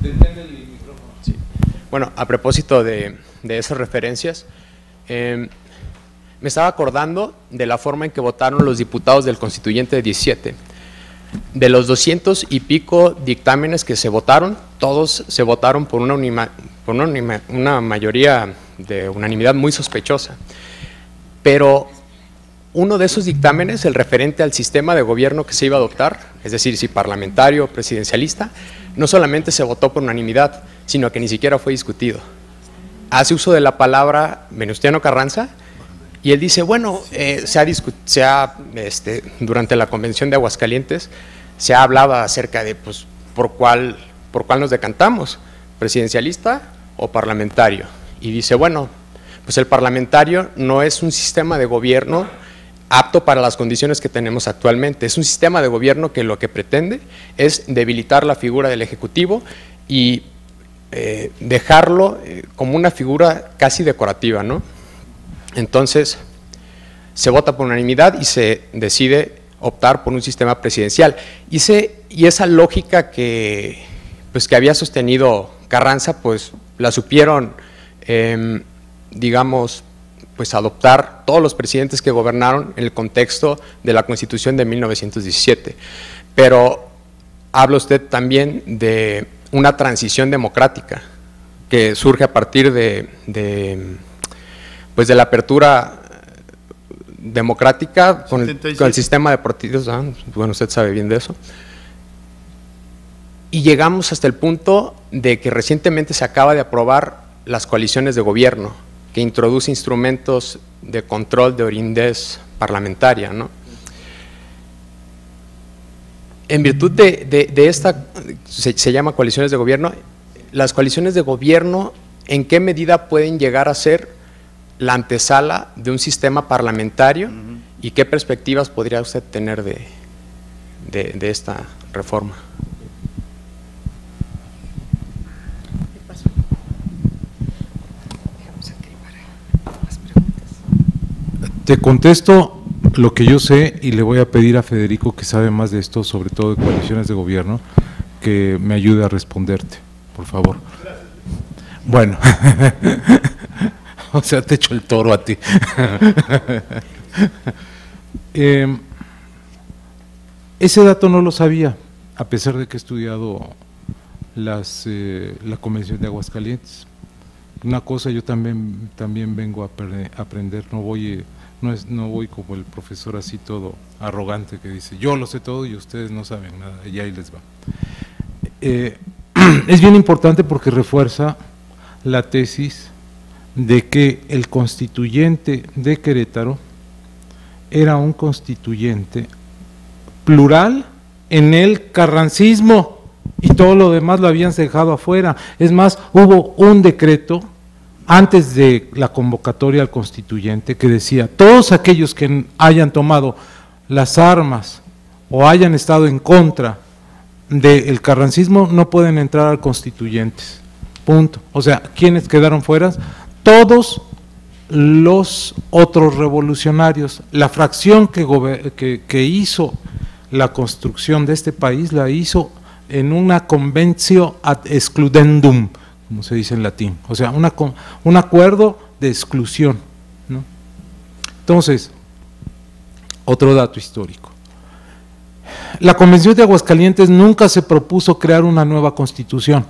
Detén el micrófono. Sí. Bueno, a propósito de, de esas referencias, eh, me estaba acordando de la forma en que votaron los diputados del Constituyente de diecisiete. De los doscientos y pico dictámenes que se votaron, todos se votaron por una, unima, por una, unima, una mayoría de unanimidad muy sospechosa. Pero uno de esos dictámenes, el referente al sistema de gobierno que se iba a adoptar, es decir, si parlamentario o presidencialista, no solamente se votó por unanimidad, sino que ni siquiera fue discutido. Hace uso de la palabra Venustiano Carranza, y él dice, bueno, eh, se ha, se ha este, durante la Convención de Aguascalientes, se ha hablado acerca de, pues, por cuál, por cuál nos decantamos, presidencialista o parlamentario. Y dice, bueno, pues el parlamentario no es un sistema de gobierno apto para las condiciones que tenemos actualmente. Es un sistema de gobierno que lo que pretende es debilitar la figura del Ejecutivo y eh, dejarlo eh, como una figura casi decorativa, ¿no? Entonces, se vota por unanimidad y se decide optar por un sistema presidencial. Y, se, y esa lógica que, pues, que había sostenido Carranza, pues la supieron, eh, digamos, pues adoptar todos los presidentes que gobernaron en el contexto de la Constitución de mil novecientos diecisiete. Pero habla usted también de una transición democrática que surge a partir de, de pues de la apertura democrática con el, con el sistema de partidos, ¿ah? Bueno, usted sabe bien de eso. Y llegamos hasta el punto de que recientemente se acaba de aprobar las coaliciones de gobierno, que introduce instrumentos de control de orindez parlamentaria, ¿no? En virtud de, de, de esta, se, se llama coaliciones de gobierno, las coaliciones de gobierno, ¿en qué medida pueden llegar a ser la antesala de un sistema parlamentario? Uh-huh. ¿Y qué perspectivas podría usted tener de, de, de esta reforma? Te contesto lo que yo sé y le voy a pedir a Federico, que sabe más de esto, sobre todo de coaliciones de gobierno, que me ayude a responderte, por favor. Bueno, o sea, te echo el toro a ti. eh, ese dato no lo sabía, a pesar de que he estudiado las, eh, la Convención de Aguascalientes. Una cosa, yo también, también vengo a aprender, no voy, no, es, no voy como el profesor así todo arrogante que dice, yo lo sé todo y ustedes no saben nada, y ahí les va. Eh, es bien importante porque refuerza la tesis de que el constituyente de Querétaro era un constituyente plural en el carrancismo y todo lo demás lo habían dejado afuera. Es más, hubo un decreto antes de la convocatoria al constituyente que decía, todos aquellos que hayan tomado las armas o hayan estado en contra del carrancismo no pueden entrar al constituyente, punto. O sea, ¿quiénes quedaron fuera? Todos los otros revolucionarios. La fracción que, que, que hizo la construcción de este país la hizo en una conventio ad excludendum, como se dice en latín, o sea, una, un acuerdo de exclusión, ¿no? Entonces, otro dato histórico. La Convención de Aguascalientes nunca se propuso crear una nueva constitución.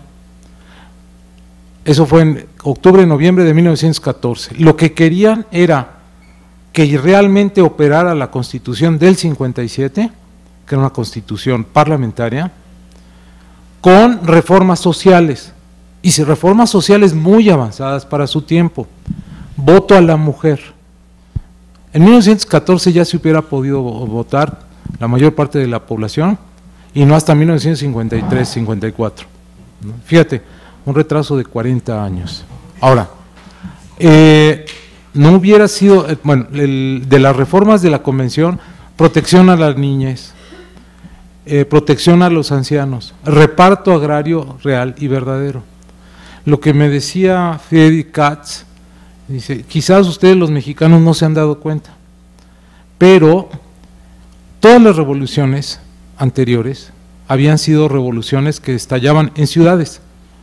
Eso fue en octubre, noviembre de mil novecientos catorce. Lo que querían era que realmente operara la Constitución del cincuenta y siete, que era una constitución parlamentaria, con reformas sociales, y si reformas sociales muy avanzadas para su tiempo. Voto a la mujer. En mil novecientos catorce ya se hubiera podido votar la mayor parte de la población, y no hasta mil novecientos cincuenta y tres, cincuenta y cuatro. ¿No? Fíjate, un retraso de cuarenta años. Ahora, eh, no hubiera sido, bueno, el, de las reformas de la convención, protección a las niñas, eh, protección a los ancianos, reparto agrario real y verdadero. Lo que me decía Freddy Katz, dice, quizás ustedes los mexicanos no se han dado cuenta, pero todas las revoluciones anteriores habían sido revoluciones que estallaban en ciudades,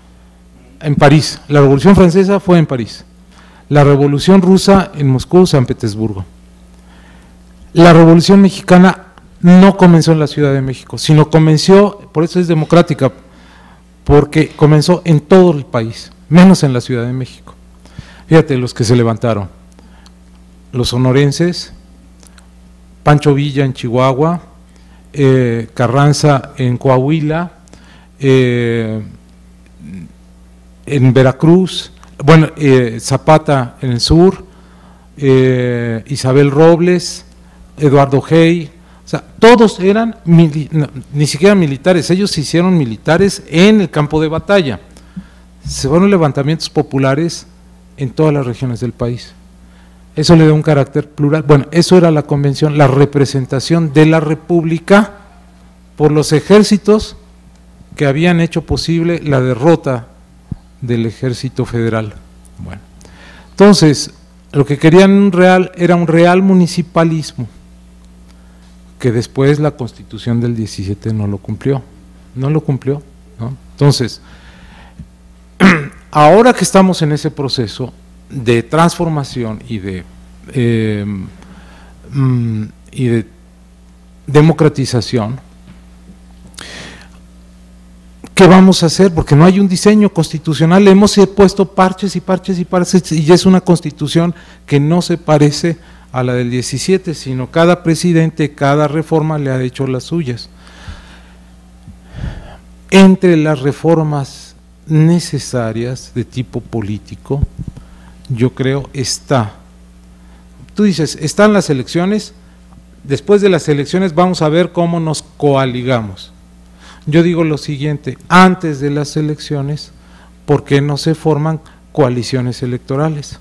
en París, la Revolución Francesa fue en París, la Revolución Rusa en Moscú, San Petersburgo. La Revolución Mexicana no comenzó en la Ciudad de México, sino comenzó, por eso es democrática, porque comenzó en todo el país, menos en la Ciudad de México. Fíjate los que se levantaron, los sonorenses, Pancho Villa en Chihuahua, eh, Carranza en Coahuila, eh, en Veracruz, bueno, eh, Zapata en el sur, eh, Isabel Robles, Eduardo Hey, o sea, todos eran, mili no, ni siquiera militares, ellos se hicieron militares en el campo de batalla. Se fueron levantamientos populares en todas las regiones del país. Eso le da un carácter plural. Bueno, eso era la convención, la representación de la República por los ejércitos que habían hecho posible la derrota del ejército federal. Bueno, entonces, lo que querían un real era un real municipalismo, que después la Constitución del diecisiete no lo cumplió, no lo cumplió, ¿no? Entonces, ahora que estamos en ese proceso de transformación y de, eh, mm, y de democratización, ¿qué vamos a hacer? Porque no hay un diseño constitucional, le hemos puesto parches y parches y parches, y es una constitución que no se parece a la del diecisiete, sino cada presidente, cada reforma le ha hecho las suyas. Entre las reformas necesarias de tipo político, yo creo está, tú dices, están las elecciones, después de las elecciones vamos a ver cómo nos coaligamos. Yo digo lo siguiente, antes de las elecciones, ¿por qué no se forman coaliciones electorales?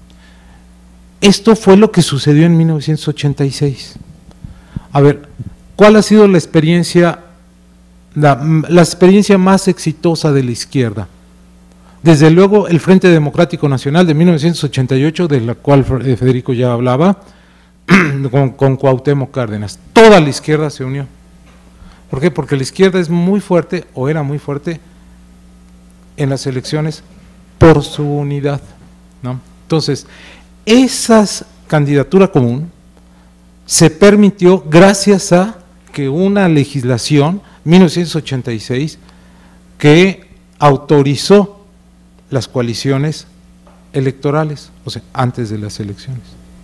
Esto fue lo que sucedió en mil novecientos ochenta y seis. A ver, ¿cuál ha sido la experiencia, la, la experiencia más exitosa de la izquierda? Desde luego el Frente Democrático Nacional de mil novecientos ochenta y ocho, de la cual Federico ya hablaba, con, con Cuauhtémoc Cárdenas. Toda la izquierda se unió. ¿Por qué? Porque la izquierda es muy fuerte, o era muy fuerte, en las elecciones por su unidad, ¿no? Entonces, esa candidatura común se permitió gracias a que una legislación, mil novecientos ochenta y seis, que autorizó las coaliciones electorales, o sea, antes de las elecciones.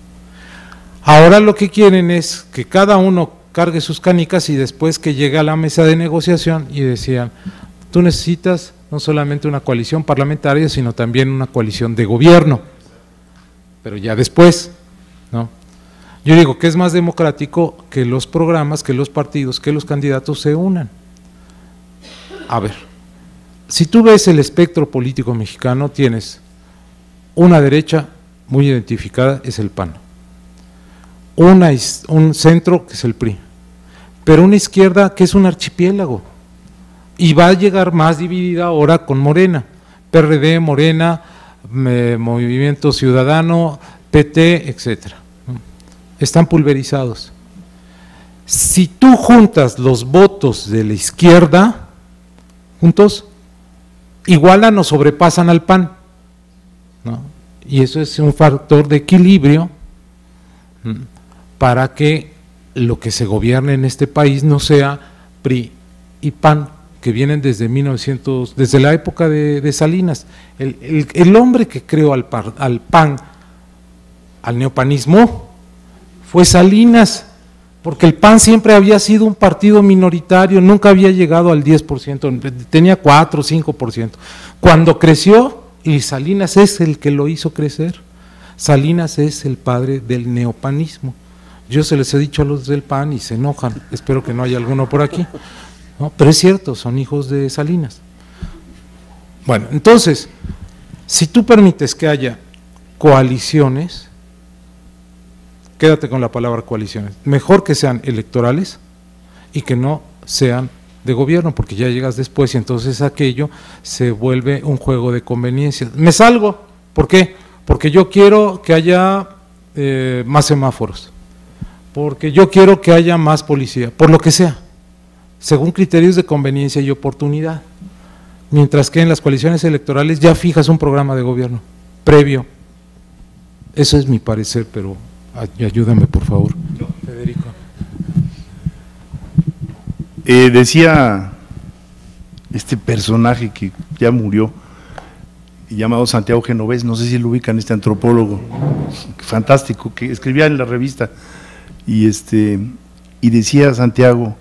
Ahora lo que quieren es que cada uno cargue sus canicas y después que llegue a la mesa de negociación y decían, tú necesitas no solamente una coalición parlamentaria, sino también una coalición de gobierno, pero ya después, ¿no? Yo digo que es más democrático que los programas, que los partidos, que los candidatos se unan. A ver, si tú ves el espectro político mexicano, tienes una derecha muy identificada, es el P A N, una, un centro que es el P R I, pero una izquierda que es un archipiélago, y va a llegar más dividida ahora con Morena, P R D, Morena, eh, Movimiento Ciudadano, P T, etcétera. Están pulverizados. Si tú juntas los votos de la izquierda, juntos, igualan o sobrepasan al P A N, ¿no? Y eso es un factor de equilibrio para que lo que se gobierne en este país no sea P R I y P A N, que vienen desde mil novecientos, desde la época de, de Salinas. El, el, el hombre que creó al, al P A N, al neopanismo, fue Salinas, porque el P A N siempre había sido un partido minoritario, nunca había llegado al diez por ciento, tenía cuatro o cinco por ciento. Cuando creció, y Salinas es el que lo hizo crecer, Salinas es el padre del neopanismo. Yo se les he dicho a los del P A N y se enojan, espero que no haya alguno por aquí, ¿no? Pero es cierto, son hijos de Salinas. Bueno, entonces, si tú permites que haya coaliciones, quédate con la palabra coaliciones, mejor que sean electorales y que no sean de gobierno, porque ya llegas después y entonces aquello se vuelve un juego de conveniencias. Me salgo, ¿por qué? Porque yo quiero que haya eh, más semáforos, porque yo quiero que haya más policía, por lo que sea, según criterios de conveniencia y oportunidad. mientras que en las coaliciones electorales ya fijas un programa de gobierno previo. Eso es mi parecer, pero ayúdame por favor. Federico. Eh, decía este personaje que ya murió, llamado Santiago Genovés, no sé si lo ubican, este antropólogo fantástico que escribía en la revista, y este y decía Santiago,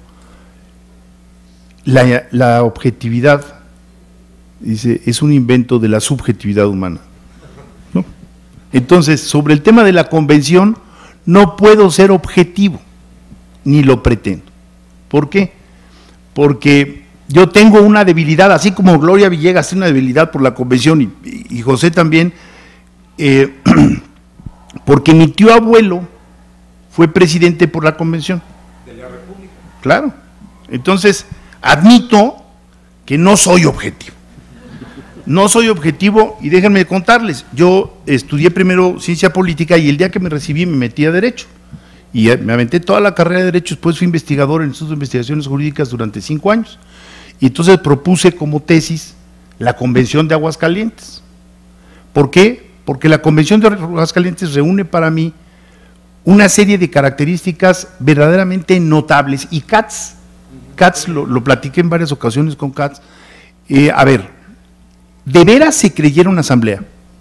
la, la objetividad, dice, es un invento de la subjetividad humana, ¿no? Entonces, sobre el tema de la convención, no puedo ser objetivo, ni lo pretendo. ¿Por qué? Porque yo tengo una debilidad, así como Gloria Villegas tiene una debilidad por la convención, y, y José también, eh, porque mi tío abuelo fue presidente por la convención. ¿De la República? Claro. Entonces, admito que no soy objetivo. No soy objetivo, y déjenme contarles, yo estudié primero ciencia política y el día que me recibí me metí a Derecho. Y me aventé toda la carrera de Derecho, después fui investigador en el Instituto de Investigaciones Jurídicas durante cinco años. Y entonces propuse como tesis la Convención de Aguascalientes. ¿Por qué? Porque la Convención de Aguascalientes reúne para mí una serie de características verdaderamente notables. Y Katz, Katz lo, lo platiqué en varias ocasiones con Katz. Eh, a ver, ¿de veras se creyera una asamblea?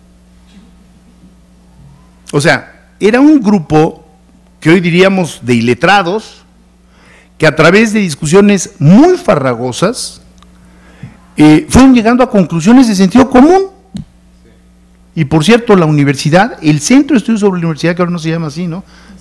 O sea, era un grupo que hoy diríamos de iletrados, que a través de discusiones muy farragosas eh, fueron llegando a conclusiones de sentido común. Y por cierto, la universidad, el Centro de Estudios sobre la Universidad, que ahora no se llama así, ¿no?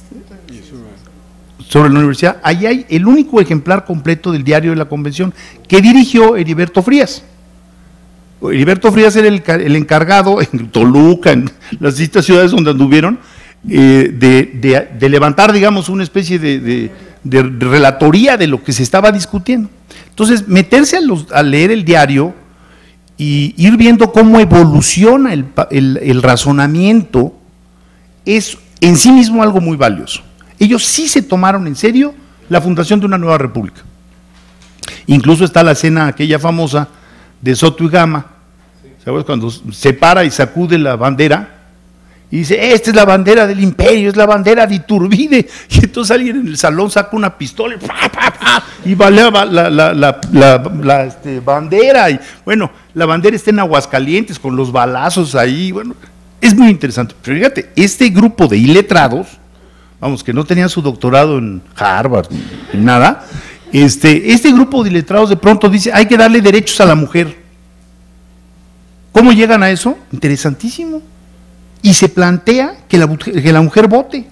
Sobre la universidad, ahí hay el único ejemplar completo del diario de la convención que dirigió Heriberto Frías. Heriberto Frías era el, el encargado en Toluca, en las distintas ciudades donde anduvieron, eh, de, de, de levantar, digamos, una especie de, de, de relatoría de lo que se estaba discutiendo. Entonces, meterse a, los, a leer el diario y ir viendo cómo evoluciona el, el, el razonamiento es en sí mismo algo muy valioso. Ellos sí se tomaron en serio la fundación de una nueva república. Incluso está la escena aquella famosa de Soto y Gama, ¿sabes? Cuando se para y sacude la bandera y dice, esta es la bandera del imperio, es la bandera de Iturbide, y entonces alguien en el salón saca una pistola y, ¡pa, pa, pa! y baleaba la, la, la, la, la este, bandera, y bueno, la bandera está en Aguascalientes con los balazos ahí, bueno, es muy interesante. Pero fíjate, este grupo de iletrados, vamos, que no tenían su doctorado en Harvard ni nada, este, este grupo de iletrados de pronto dice, hay que darle derechos a la mujer. ¿Cómo llegan a eso? Interesantísimo. Y se plantea que la, que la mujer vote.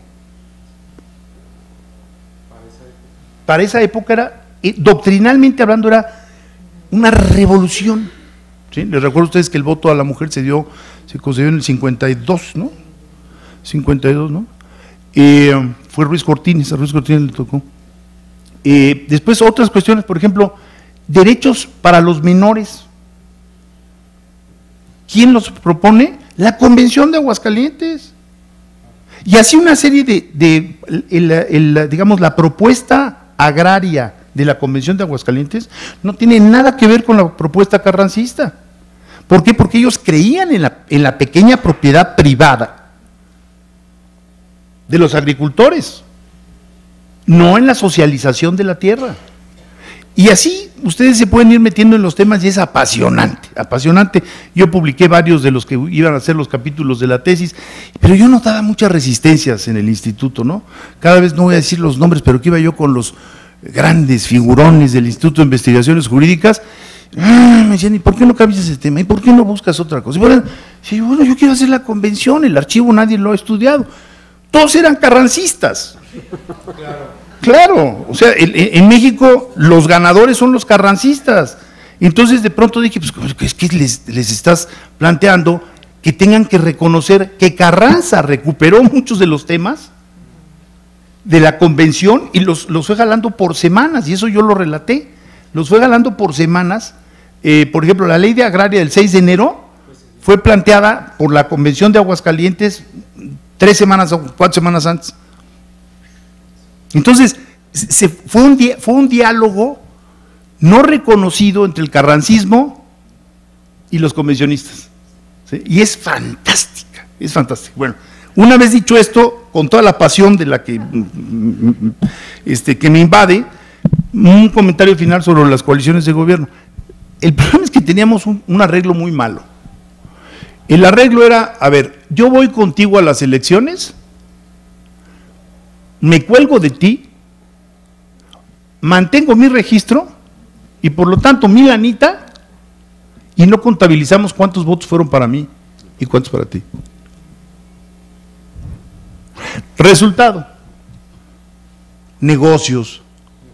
Para esa época era, eh, doctrinalmente hablando, era una revolución. ¿Sí? Les recuerdo a ustedes que el voto a la mujer se dio, se concedió en el cincuenta y dos, ¿no? cincuenta y dos, ¿no? Eh, fue Ruiz Cortines, a Ruiz Cortines le tocó. Eh, después otras cuestiones, por ejemplo, derechos para los menores. ¿Quién los propone? La Convención de Aguascalientes. Y así una serie de, de el, el, digamos, la propuesta agraria de la Convención de Aguascalientes no tiene nada que ver con la propuesta carrancista. ¿Por qué? Porque ellos creían en la, en la pequeña propiedad privada de los agricultores, no en la socialización de la tierra. Y así ustedes se pueden ir metiendo en los temas y es apasionante, apasionante. Yo publiqué varios de los que iban a ser los capítulos de la tesis, pero yo notaba muchas resistencias en el instituto, ¿no? Cada vez no voy a decir los nombres, pero que iba yo con los grandes figurones del Instituto de Investigaciones Jurídicas, me decían, ¿y por qué no cambias ese tema? ¿Y por qué no buscas otra cosa? Y bueno, bueno, yo quiero hacer la convención, el archivo nadie lo ha estudiado. Todos eran carrancistas. Claro. Claro, o sea, en, en México los ganadores son los carrancistas. Entonces de pronto dije, pues es que les, les estás planteando que tengan que reconocer que Carranza recuperó muchos de los temas de la convención y los, los fue jalando por semanas, y eso yo lo relaté, los fue jalando por semanas. Eh, por ejemplo, la ley de agraria del seis de enero fue planteada por la Convención de Aguascalientes tres semanas o cuatro semanas antes. Entonces, se, fue, un, fue un diálogo no reconocido entre el carrancismo y los convencionistas. ¿Sí? Y es fantástica, es fantástica. Bueno, una vez dicho esto, con toda la pasión de la que, este, que me invade, un comentario final sobre las coaliciones de gobierno. El problema es que teníamos un, un arreglo muy malo. El arreglo era, a ver, yo voy contigo a las elecciones, me cuelgo de ti, mantengo mi registro y por lo tanto mi lanita, y no contabilizamos cuántos votos fueron para mí y cuántos para ti. Resultado, negocios.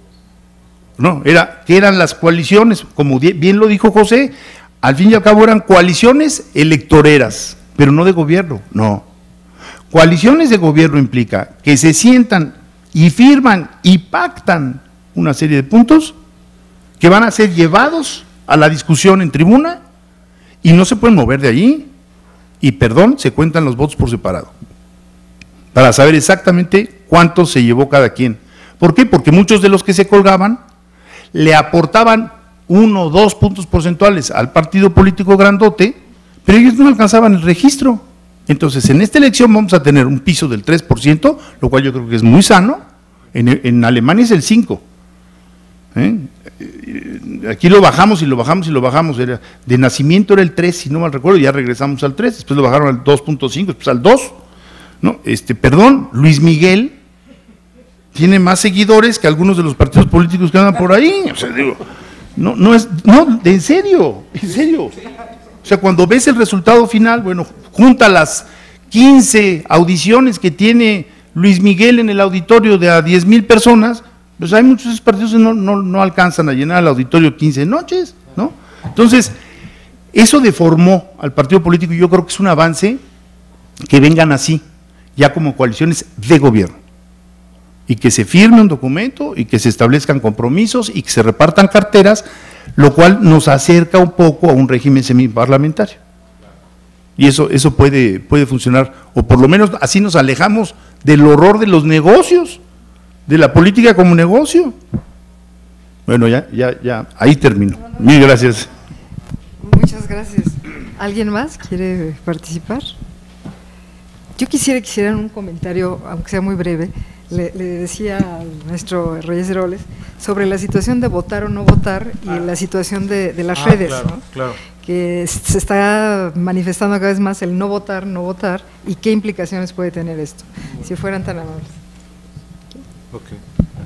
No, era, ¿qué eran las coaliciones? Como bien lo dijo José, al fin y al cabo eran coaliciones electoreras, pero no de gobierno, no. Coaliciones de gobierno implica que se sientan y firman y pactan una serie de puntos que van a ser llevados a la discusión en tribuna y no se pueden mover de allí. Y perdón, se cuentan los votos por separado, para saber exactamente cuánto se llevó cada quien. ¿Por qué? Porque muchos de los que se colgaban le aportaban uno o dos puntos porcentuales al partido político grandote, pero ellos no alcanzaban el registro. Entonces, en esta elección vamos a tener un piso del tres por ciento, lo cual yo creo que es muy sano. En, en Alemania es el cinco por ciento. ¿Eh? Aquí lo bajamos y lo bajamos y lo bajamos. Era, de nacimiento era el tres, si no mal recuerdo, ya regresamos al tres, después lo bajaron al dos punto cinco, después al dos. ¿No? Este, perdón, Luis Miguel tiene más seguidores que algunos de los partidos políticos que andan por ahí. O sea, digo, no, no es, no, en serio, en serio. O sea, cuando ves el resultado final, bueno, junta las quince audiciones que tiene Luis Miguel en el auditorio de a diez mil personas, pues hay muchos partidos que no, no, no alcanzan a llenar el auditorio quince noches, ¿no? Entonces, eso deformó al partido político y yo creo que es un avance que vengan así, ya como coaliciones de gobierno, y que se firme un documento y que se establezcan compromisos y que se repartan carteras, lo cual nos acerca un poco a un régimen semiparlamentario. Y eso, eso puede, puede funcionar, o por lo menos así nos alejamos del horror de los negocios, de la política como negocio. Bueno, ya, ya, ya, ahí termino. Mil gracias. Muchas gracias. ¿Alguien más quiere participar? Yo quisiera que hicieran un comentario, aunque sea muy breve. Le, le decía al maestro Reyes Heroles sobre la situación de votar o no votar y ah. la situación de, de las ah, redes, claro, ¿no? Claro. Que se está manifestando cada vez más el no votar, no votar, y qué implicaciones puede tener esto, si fueran tan amables. Okay.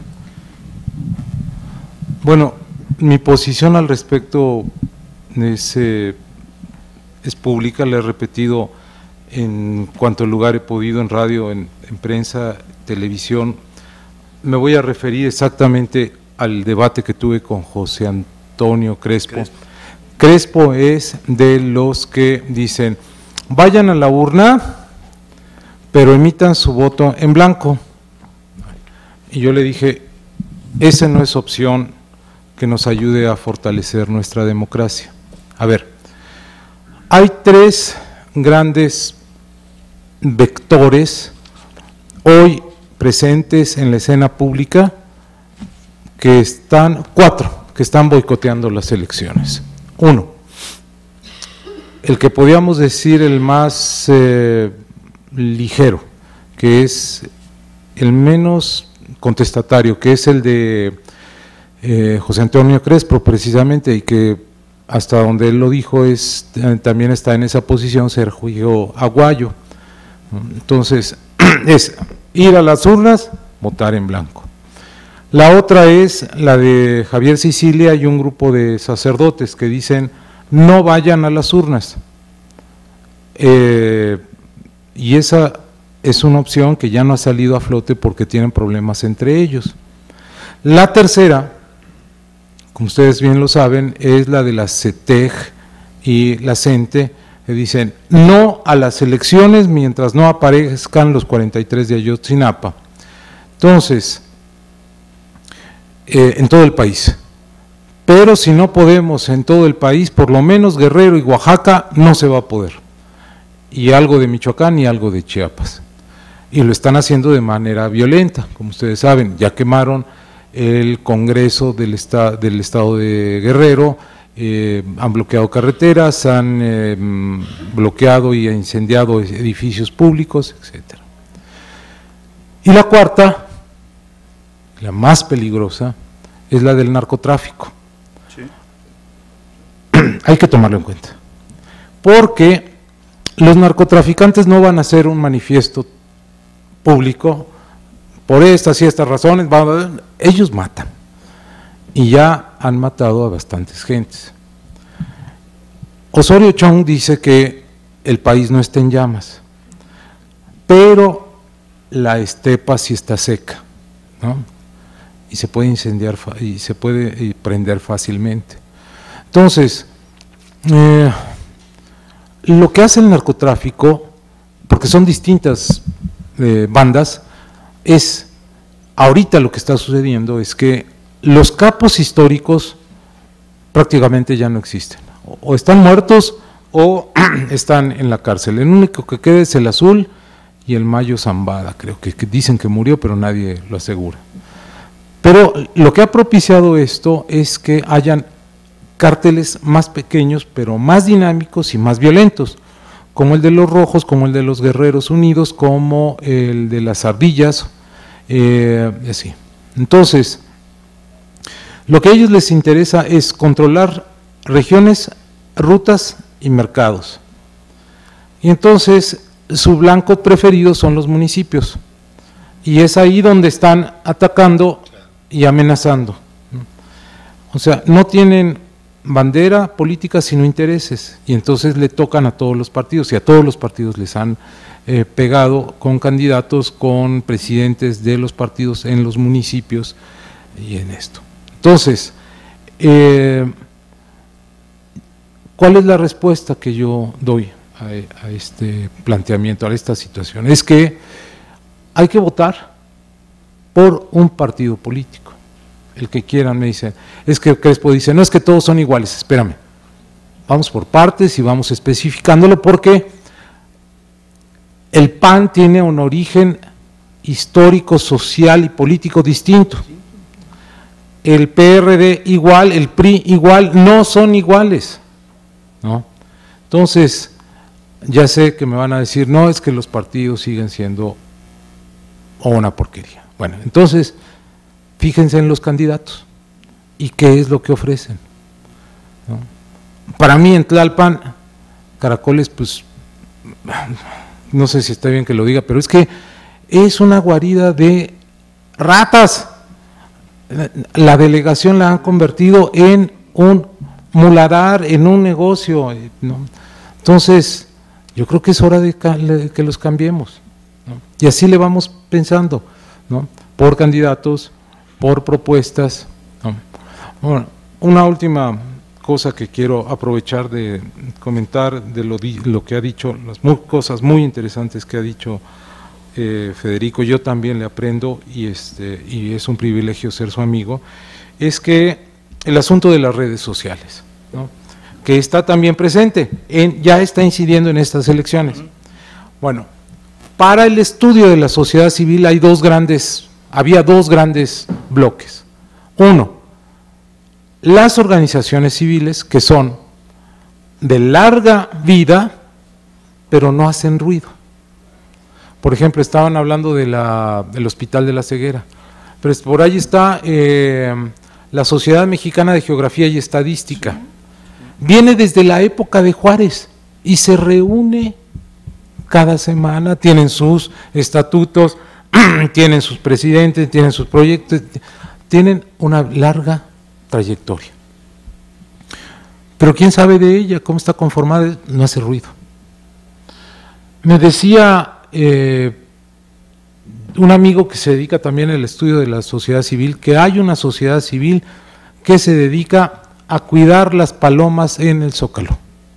Bueno, mi posición al respecto es, eh, es pública, la he repetido en cuanto lugar he podido, en radio, en, en prensa, televisión. Me voy a referir exactamente al debate que tuve con José Antonio Crespo. Crespo. Crespo es de los que dicen, vayan a la urna, pero emitan su voto en blanco. Y yo le dije, esa no es opción que nos ayude a fortalecer nuestra democracia. A ver, hay tres grandes vectores hoy presentes en la escena pública que están, cuatro, que están boicoteando las elecciones. Uno, el que podríamos decir el más eh, ligero, que es el menos contestatario, que es el de eh, José Antonio Crespo precisamente, y que hasta donde él lo dijo es también está en esa posición Sergio Aguayo. Entonces, es ir a las urnas, votar en blanco. La otra es la de Javier Sicilia y un grupo de sacerdotes que dicen no vayan a las urnas. Eh, y esa es una opción que ya no ha salido a flote porque tienen problemas entre ellos. La tercera, como ustedes bien lo saben, es la de la CETEG y la CENTE, que dicen no a las elecciones mientras no aparezcan los cuarenta y tres de Ayotzinapa. Entonces, eh, en todo el país, pero si no podemos en todo el país, por lo menos Guerrero y Oaxaca no se va a poder, y algo de Michoacán y algo de Chiapas, y lo están haciendo de manera violenta, como ustedes saben, ya quemaron el Congreso del, esta, del Estado de Guerrero eh, han bloqueado carreteras, han eh, bloqueado y incendiado edificios públicos, etcétera. Y la cuarta, la más peligrosa, es la del narcotráfico. Sí. Hay que tomarlo en cuenta, porque los narcotraficantes no van a hacer un manifiesto público por estas y estas razones, ellos matan, y ya han matado a bastantes gentes. Osorio Chong dice que el país no está en llamas, pero la estepa sí está seca, ¿no? Y se puede incendiar y se puede prender fácilmente. Entonces, eh, lo que hace el narcotráfico, porque son distintas eh, bandas, es, ahorita lo que está sucediendo es que los capos históricos prácticamente ya no existen, o están muertos o están en la cárcel. El único que queda es el Azul y el Mayo Zambada, creo que, que dicen que murió, pero nadie lo asegura. Pero lo que ha propiciado esto es que hayan cárteles más pequeños, pero más dinámicos y más violentos, como el de los Rojos, como el de los Guerreros Unidos, como el de las Ardillas, eh, y así. Entonces, lo que a ellos les interesa es controlar regiones, rutas y mercados. Y entonces, su blanco preferido son los municipios, y es ahí donde están atacando y amenazando. O sea, no tienen bandera política sino intereses, y entonces le tocan a todos los partidos, y a todos los partidos les han eh, pegado con candidatos, con presidentes de los partidos en los municipios y en esto. Entonces, eh, ¿cuál es la respuesta que yo doy a, a este planteamiento, a esta situación? Es que hay que votar por un partido político, el que quieran. Me dicen, es que Crespo dice, no es que todos son iguales, espérame, vamos por partes y vamos especificándolo, porque el P A N tiene un origen histórico, social y político distinto, el P R D igual, el P R I igual, no son iguales, ¿no? Entonces, ya sé que me van a decir, no, es que los partidos siguen siendo una porquería. Bueno, entonces, fíjense en los candidatos y qué es lo que ofrecen, ¿no? Para mí en Tlalpan, Caracoles, pues, no sé si está bien que lo diga, pero es que es una guarida de ratas. La delegación la han convertido en un muladar, en un negocio, ¿no? Entonces, yo creo que es hora de que los cambiemos, ¿no? Y así le vamos pensando, ¿no? Por candidatos, por propuestas, ¿no? Bueno, una última cosa que quiero aprovechar de comentar de lo, lo que ha dicho, las muy, cosas muy interesantes que ha dicho eh, Federico, yo también le aprendo y, este, y es un privilegio ser su amigo, es que el asunto de las redes sociales, ¿no? Que está también presente, en, ya está incidiendo en estas elecciones. Bueno, para el estudio de la sociedad civil hay dos grandes, había dos grandes bloques. Uno, las organizaciones civiles que son de larga vida, pero no hacen ruido. Por ejemplo, estaban hablando de la, del Hospital de la Ceguera, pero por ahí está eh, la Sociedad Mexicana de Geografía y Estadística. Viene desde la época de Juárez y se reúne cada semana, tienen sus estatutos, tienen sus presidentes, tienen sus proyectos, tienen una larga trayectoria. Pero quién sabe de ella, cómo está conformada, no hace ruido. Me decía eh, un amigo que se dedica también al estudio de la sociedad civil, que hay una sociedad civil que se dedica a cuidar las palomas en el Zócalo.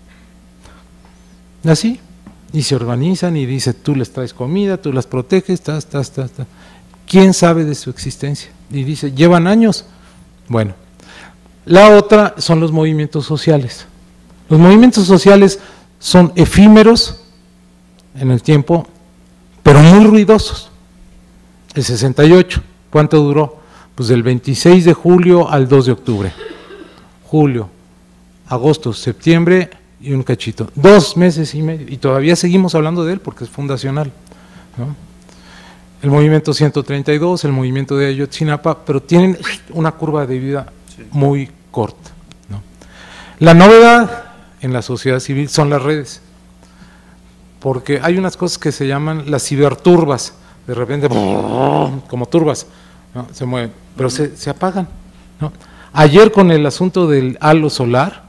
Así, y se organizan y dice, tú les traes comida, tú las proteges, tas, tas, tas, tas. ¿Quién sabe de su existencia? Y dice, llevan años. Bueno, la otra son los movimientos sociales. Los movimientos sociales son efímeros en el tiempo, pero muy ruidosos. El sesenta y ocho, ¿cuánto duró? Pues del veintiséis de julio al dos de octubre. Julio, agosto, septiembre y un cachito, dos meses y medio, y todavía seguimos hablando de él porque es fundacional, ¿no? El movimiento ciento treinta y dos, el movimiento de Ayotzinapa, pero tienen una curva de vida muy corta, ¿no? La novedad en la sociedad civil son las redes, porque hay unas cosas que se llaman las ciberturbas, de repente como turbas, ¿no? Se mueven, pero se, se apagan, ¿no? Ayer con el asunto del halo solar,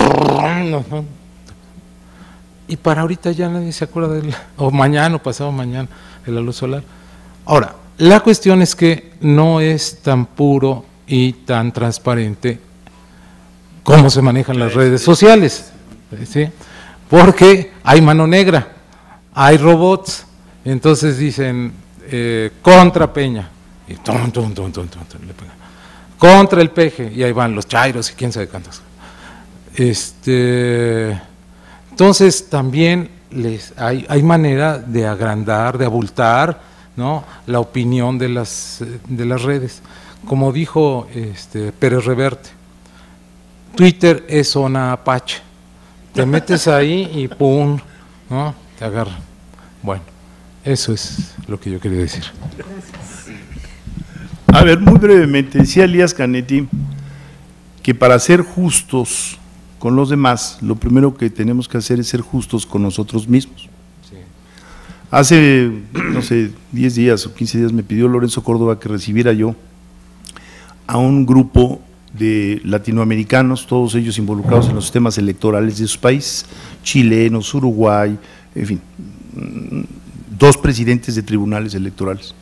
y para ahorita ya nadie se acuerda del, o mañana o pasado mañana, el halo solar. Ahora, la cuestión es que no es tan puro y tan transparente cómo se manejan las redes sociales, ¿sí? Porque hay mano negra, hay robots, entonces dicen eh, contra Peña, y tum, tum, tum, tum, tum, tum, le pegan. Contra el peje, y ahí van los chairos y quién sabe cuántos. Este, entonces también les, hay, hay manera de agrandar, de abultar, ¿no?, la opinión de las, de las redes. Como dijo este, Pérez Reverte, Twitter es zona Apache, te metes ahí y pum, ¿no?, te agarran. Bueno, eso es lo que yo quería decir. A ver, muy brevemente, decía Elías Canetti que para ser justos con los demás, lo primero que tenemos que hacer es ser justos con nosotros mismos. Sí. Hace, no sé, diez días o quince días me pidió Lorenzo Córdoba que recibiera yo a un grupo de latinoamericanos, todos ellos involucrados en los sistemas electorales de sus países, chilenos, Uruguay, en fin, dos presidentes de tribunales electorales.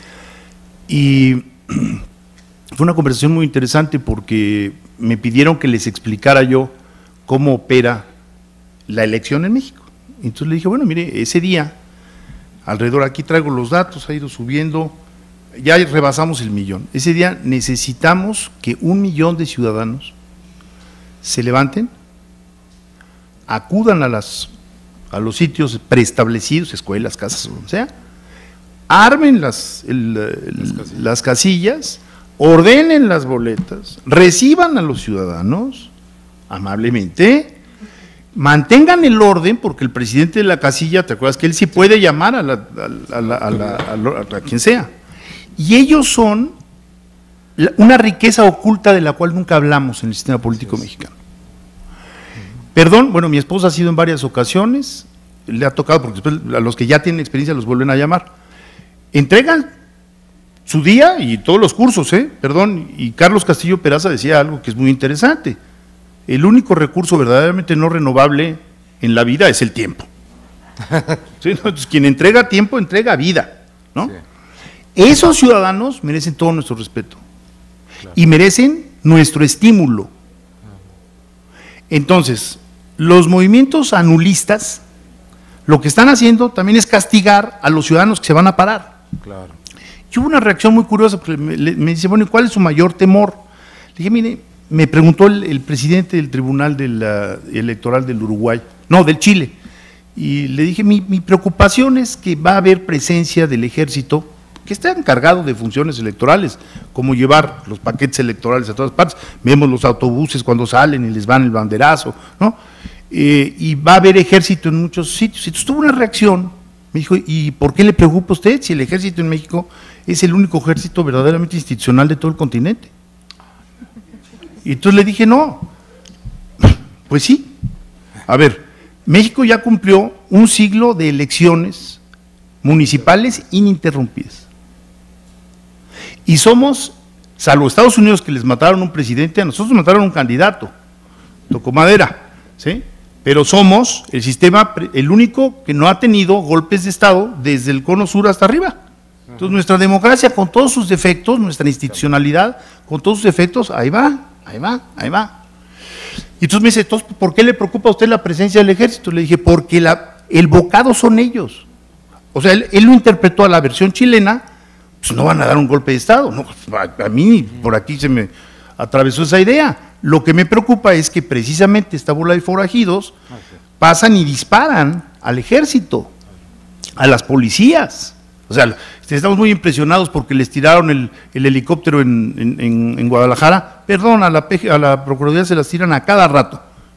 Y fue una conversación muy interesante porque me pidieron que les explicara yo cómo opera la elección en México. Entonces le dije, bueno, mire, ese día, alrededor, aquí traigo los datos, ha ido subiendo, ya rebasamos el millón. Ese día necesitamos que un millón de ciudadanos se levanten, acudan a, las, a los sitios preestablecidos, escuelas, casas, o sea, armen las, el, el, las, casillas. las casillas, ordenen las boletas, reciban a los ciudadanos amablemente, mantengan el orden, porque el presidente de la casilla, ¿te acuerdas que él sí puede llamar a, la, a, la, a, la, a, la, a quien sea? Y ellos son una riqueza oculta de la cual nunca hablamos en el sistema político mexicano. Perdón, bueno, mi esposa ha sido en varias ocasiones, le ha tocado, porque después a los que ya tienen experiencia los vuelven a llamar, entregan su día y todos los cursos, ¿eh? Perdón, y Carlos Castillo Peraza decía algo que es muy interesante. El único recurso verdaderamente no renovable en la vida es el tiempo. ¿Sí? Entonces, quien entrega tiempo, entrega vida, ¿no? Sí. Esos ciudadanos merecen todo nuestro respeto, claro, y merecen nuestro estímulo. Entonces, los movimientos anulistas, lo que están haciendo también es castigar a los ciudadanos que se van a parar. Claro. Y hubo una reacción muy curiosa, porque me, me dice, bueno, ¿y cuál es su mayor temor? Le dije, mire, me preguntó el, el presidente del Tribunal de la, Electoral del Uruguay, no, del Chile, y le dije, mi, mi preocupación es que va a haber presencia del ejército, que está encargado de funciones electorales, como llevar los paquetes electorales a todas partes, vemos los autobuses cuando salen y les van el banderazo, ¿no? Eh, y va a haber ejército en muchos sitios. Entonces tuvo una reacción, me dijo, ¿y por qué le preocupa a usted si el ejército en México es el único ejército verdaderamente institucional de todo el continente? Y entonces le dije, no, pues sí, a ver, México ya cumplió un siglo de elecciones municipales ininterrumpidas. Y somos, salvo Estados Unidos que les mataron un presidente, a nosotros mataron un candidato, tocó madera, ¿sí? Pero somos el sistema, el único que no ha tenido golpes de Estado desde el cono sur hasta arriba. Entonces nuestra democracia con todos sus defectos, nuestra institucionalidad con todos sus defectos, ahí va, ahí va, ahí va. Y entonces me dice, entonces, ¿por qué le preocupa a usted la presencia del ejército? Le dije, porque la, el bocado son ellos. O sea, él, él lo interpretó a la versión chilena, pues no van a dar un golpe de Estado. No, a, a mí por aquí se me atravesó esa idea. Lo que me preocupa es que precisamente esta bola de forajidos pasan y disparan al ejército, a las policías. O sea, estamos muy impresionados porque les tiraron el, el helicóptero en, en, en Guadalajara. Perdón, a la, a la Procuraduría se las tiran a cada rato.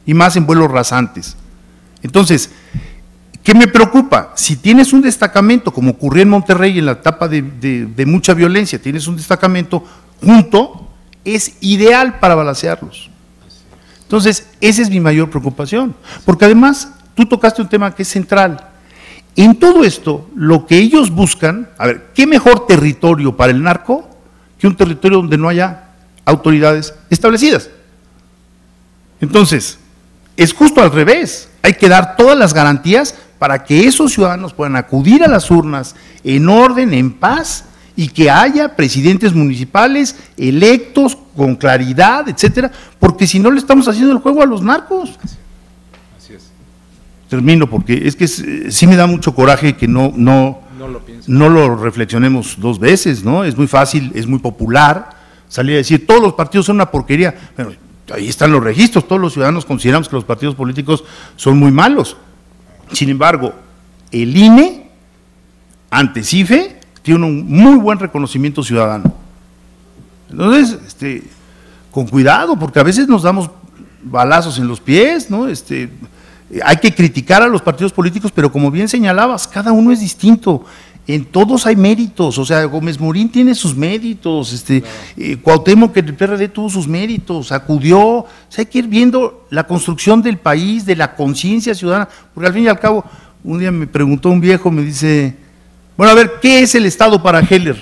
y más en vuelos rasantes. Entonces, ¿qué me preocupa? Si tienes un destacamento, como ocurrió en Monterrey en la etapa de, de, de mucha violencia, tienes un destacamento junto, es ideal para balancearlos. Entonces, esa es mi mayor preocupación, porque además, tú tocaste un tema que es central. En todo esto, lo que ellos buscan, a ver, ¿qué mejor territorio para el narco que un territorio donde no haya autoridades establecidas? Entonces, es justo al revés, hay que dar todas las garantías para que esos ciudadanos puedan acudir a las urnas en orden, en paz, y que haya presidentes municipales electos con claridad, etcétera, porque si no le estamos haciendo el juego a los narcos. Así es. Termino porque es que es, sí me da mucho coraje que no, no, No lo pienso. no lo reflexionemos dos veces, ¿no? Es muy fácil, es muy popular salir a decir todos los partidos son una porquería. Bueno, ahí están los registros, todos los ciudadanos consideramos que los partidos políticos son muy malos. Sin embargo, el I N E, ante CIFE, tiene un muy buen reconocimiento ciudadano. Entonces, este, con cuidado, porque a veces nos damos balazos en los pies, ¿no? Este, hay que criticar a los partidos políticos, pero como bien señalabas, cada uno es distinto. En todos hay méritos, o sea, Gómez Morín tiene sus méritos, este, claro. eh, Cuauhtémoc, que el P R D tuvo sus méritos, acudió, o sea, hay que ir viendo la construcción del país, de la conciencia ciudadana, porque al fin y al cabo, un día me preguntó un viejo, me dice, bueno, a ver, ¿qué es el Estado para Heller?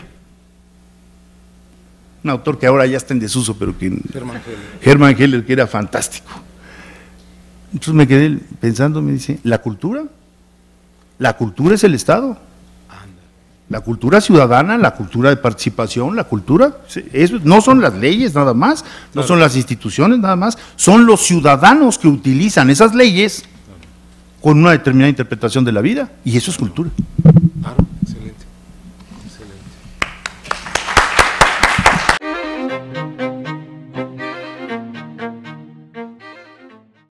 Un autor que ahora ya está en desuso, pero que… Hermann Heller. Hermann Heller, que era fantástico. Entonces me quedé pensando, me dice, ¿la cultura? La cultura es el Estado. La cultura ciudadana, la cultura de participación, la cultura, eso, no son las leyes nada más, no son las instituciones nada más, son los ciudadanos que utilizan esas leyes con una determinada interpretación de la vida, y eso es cultura.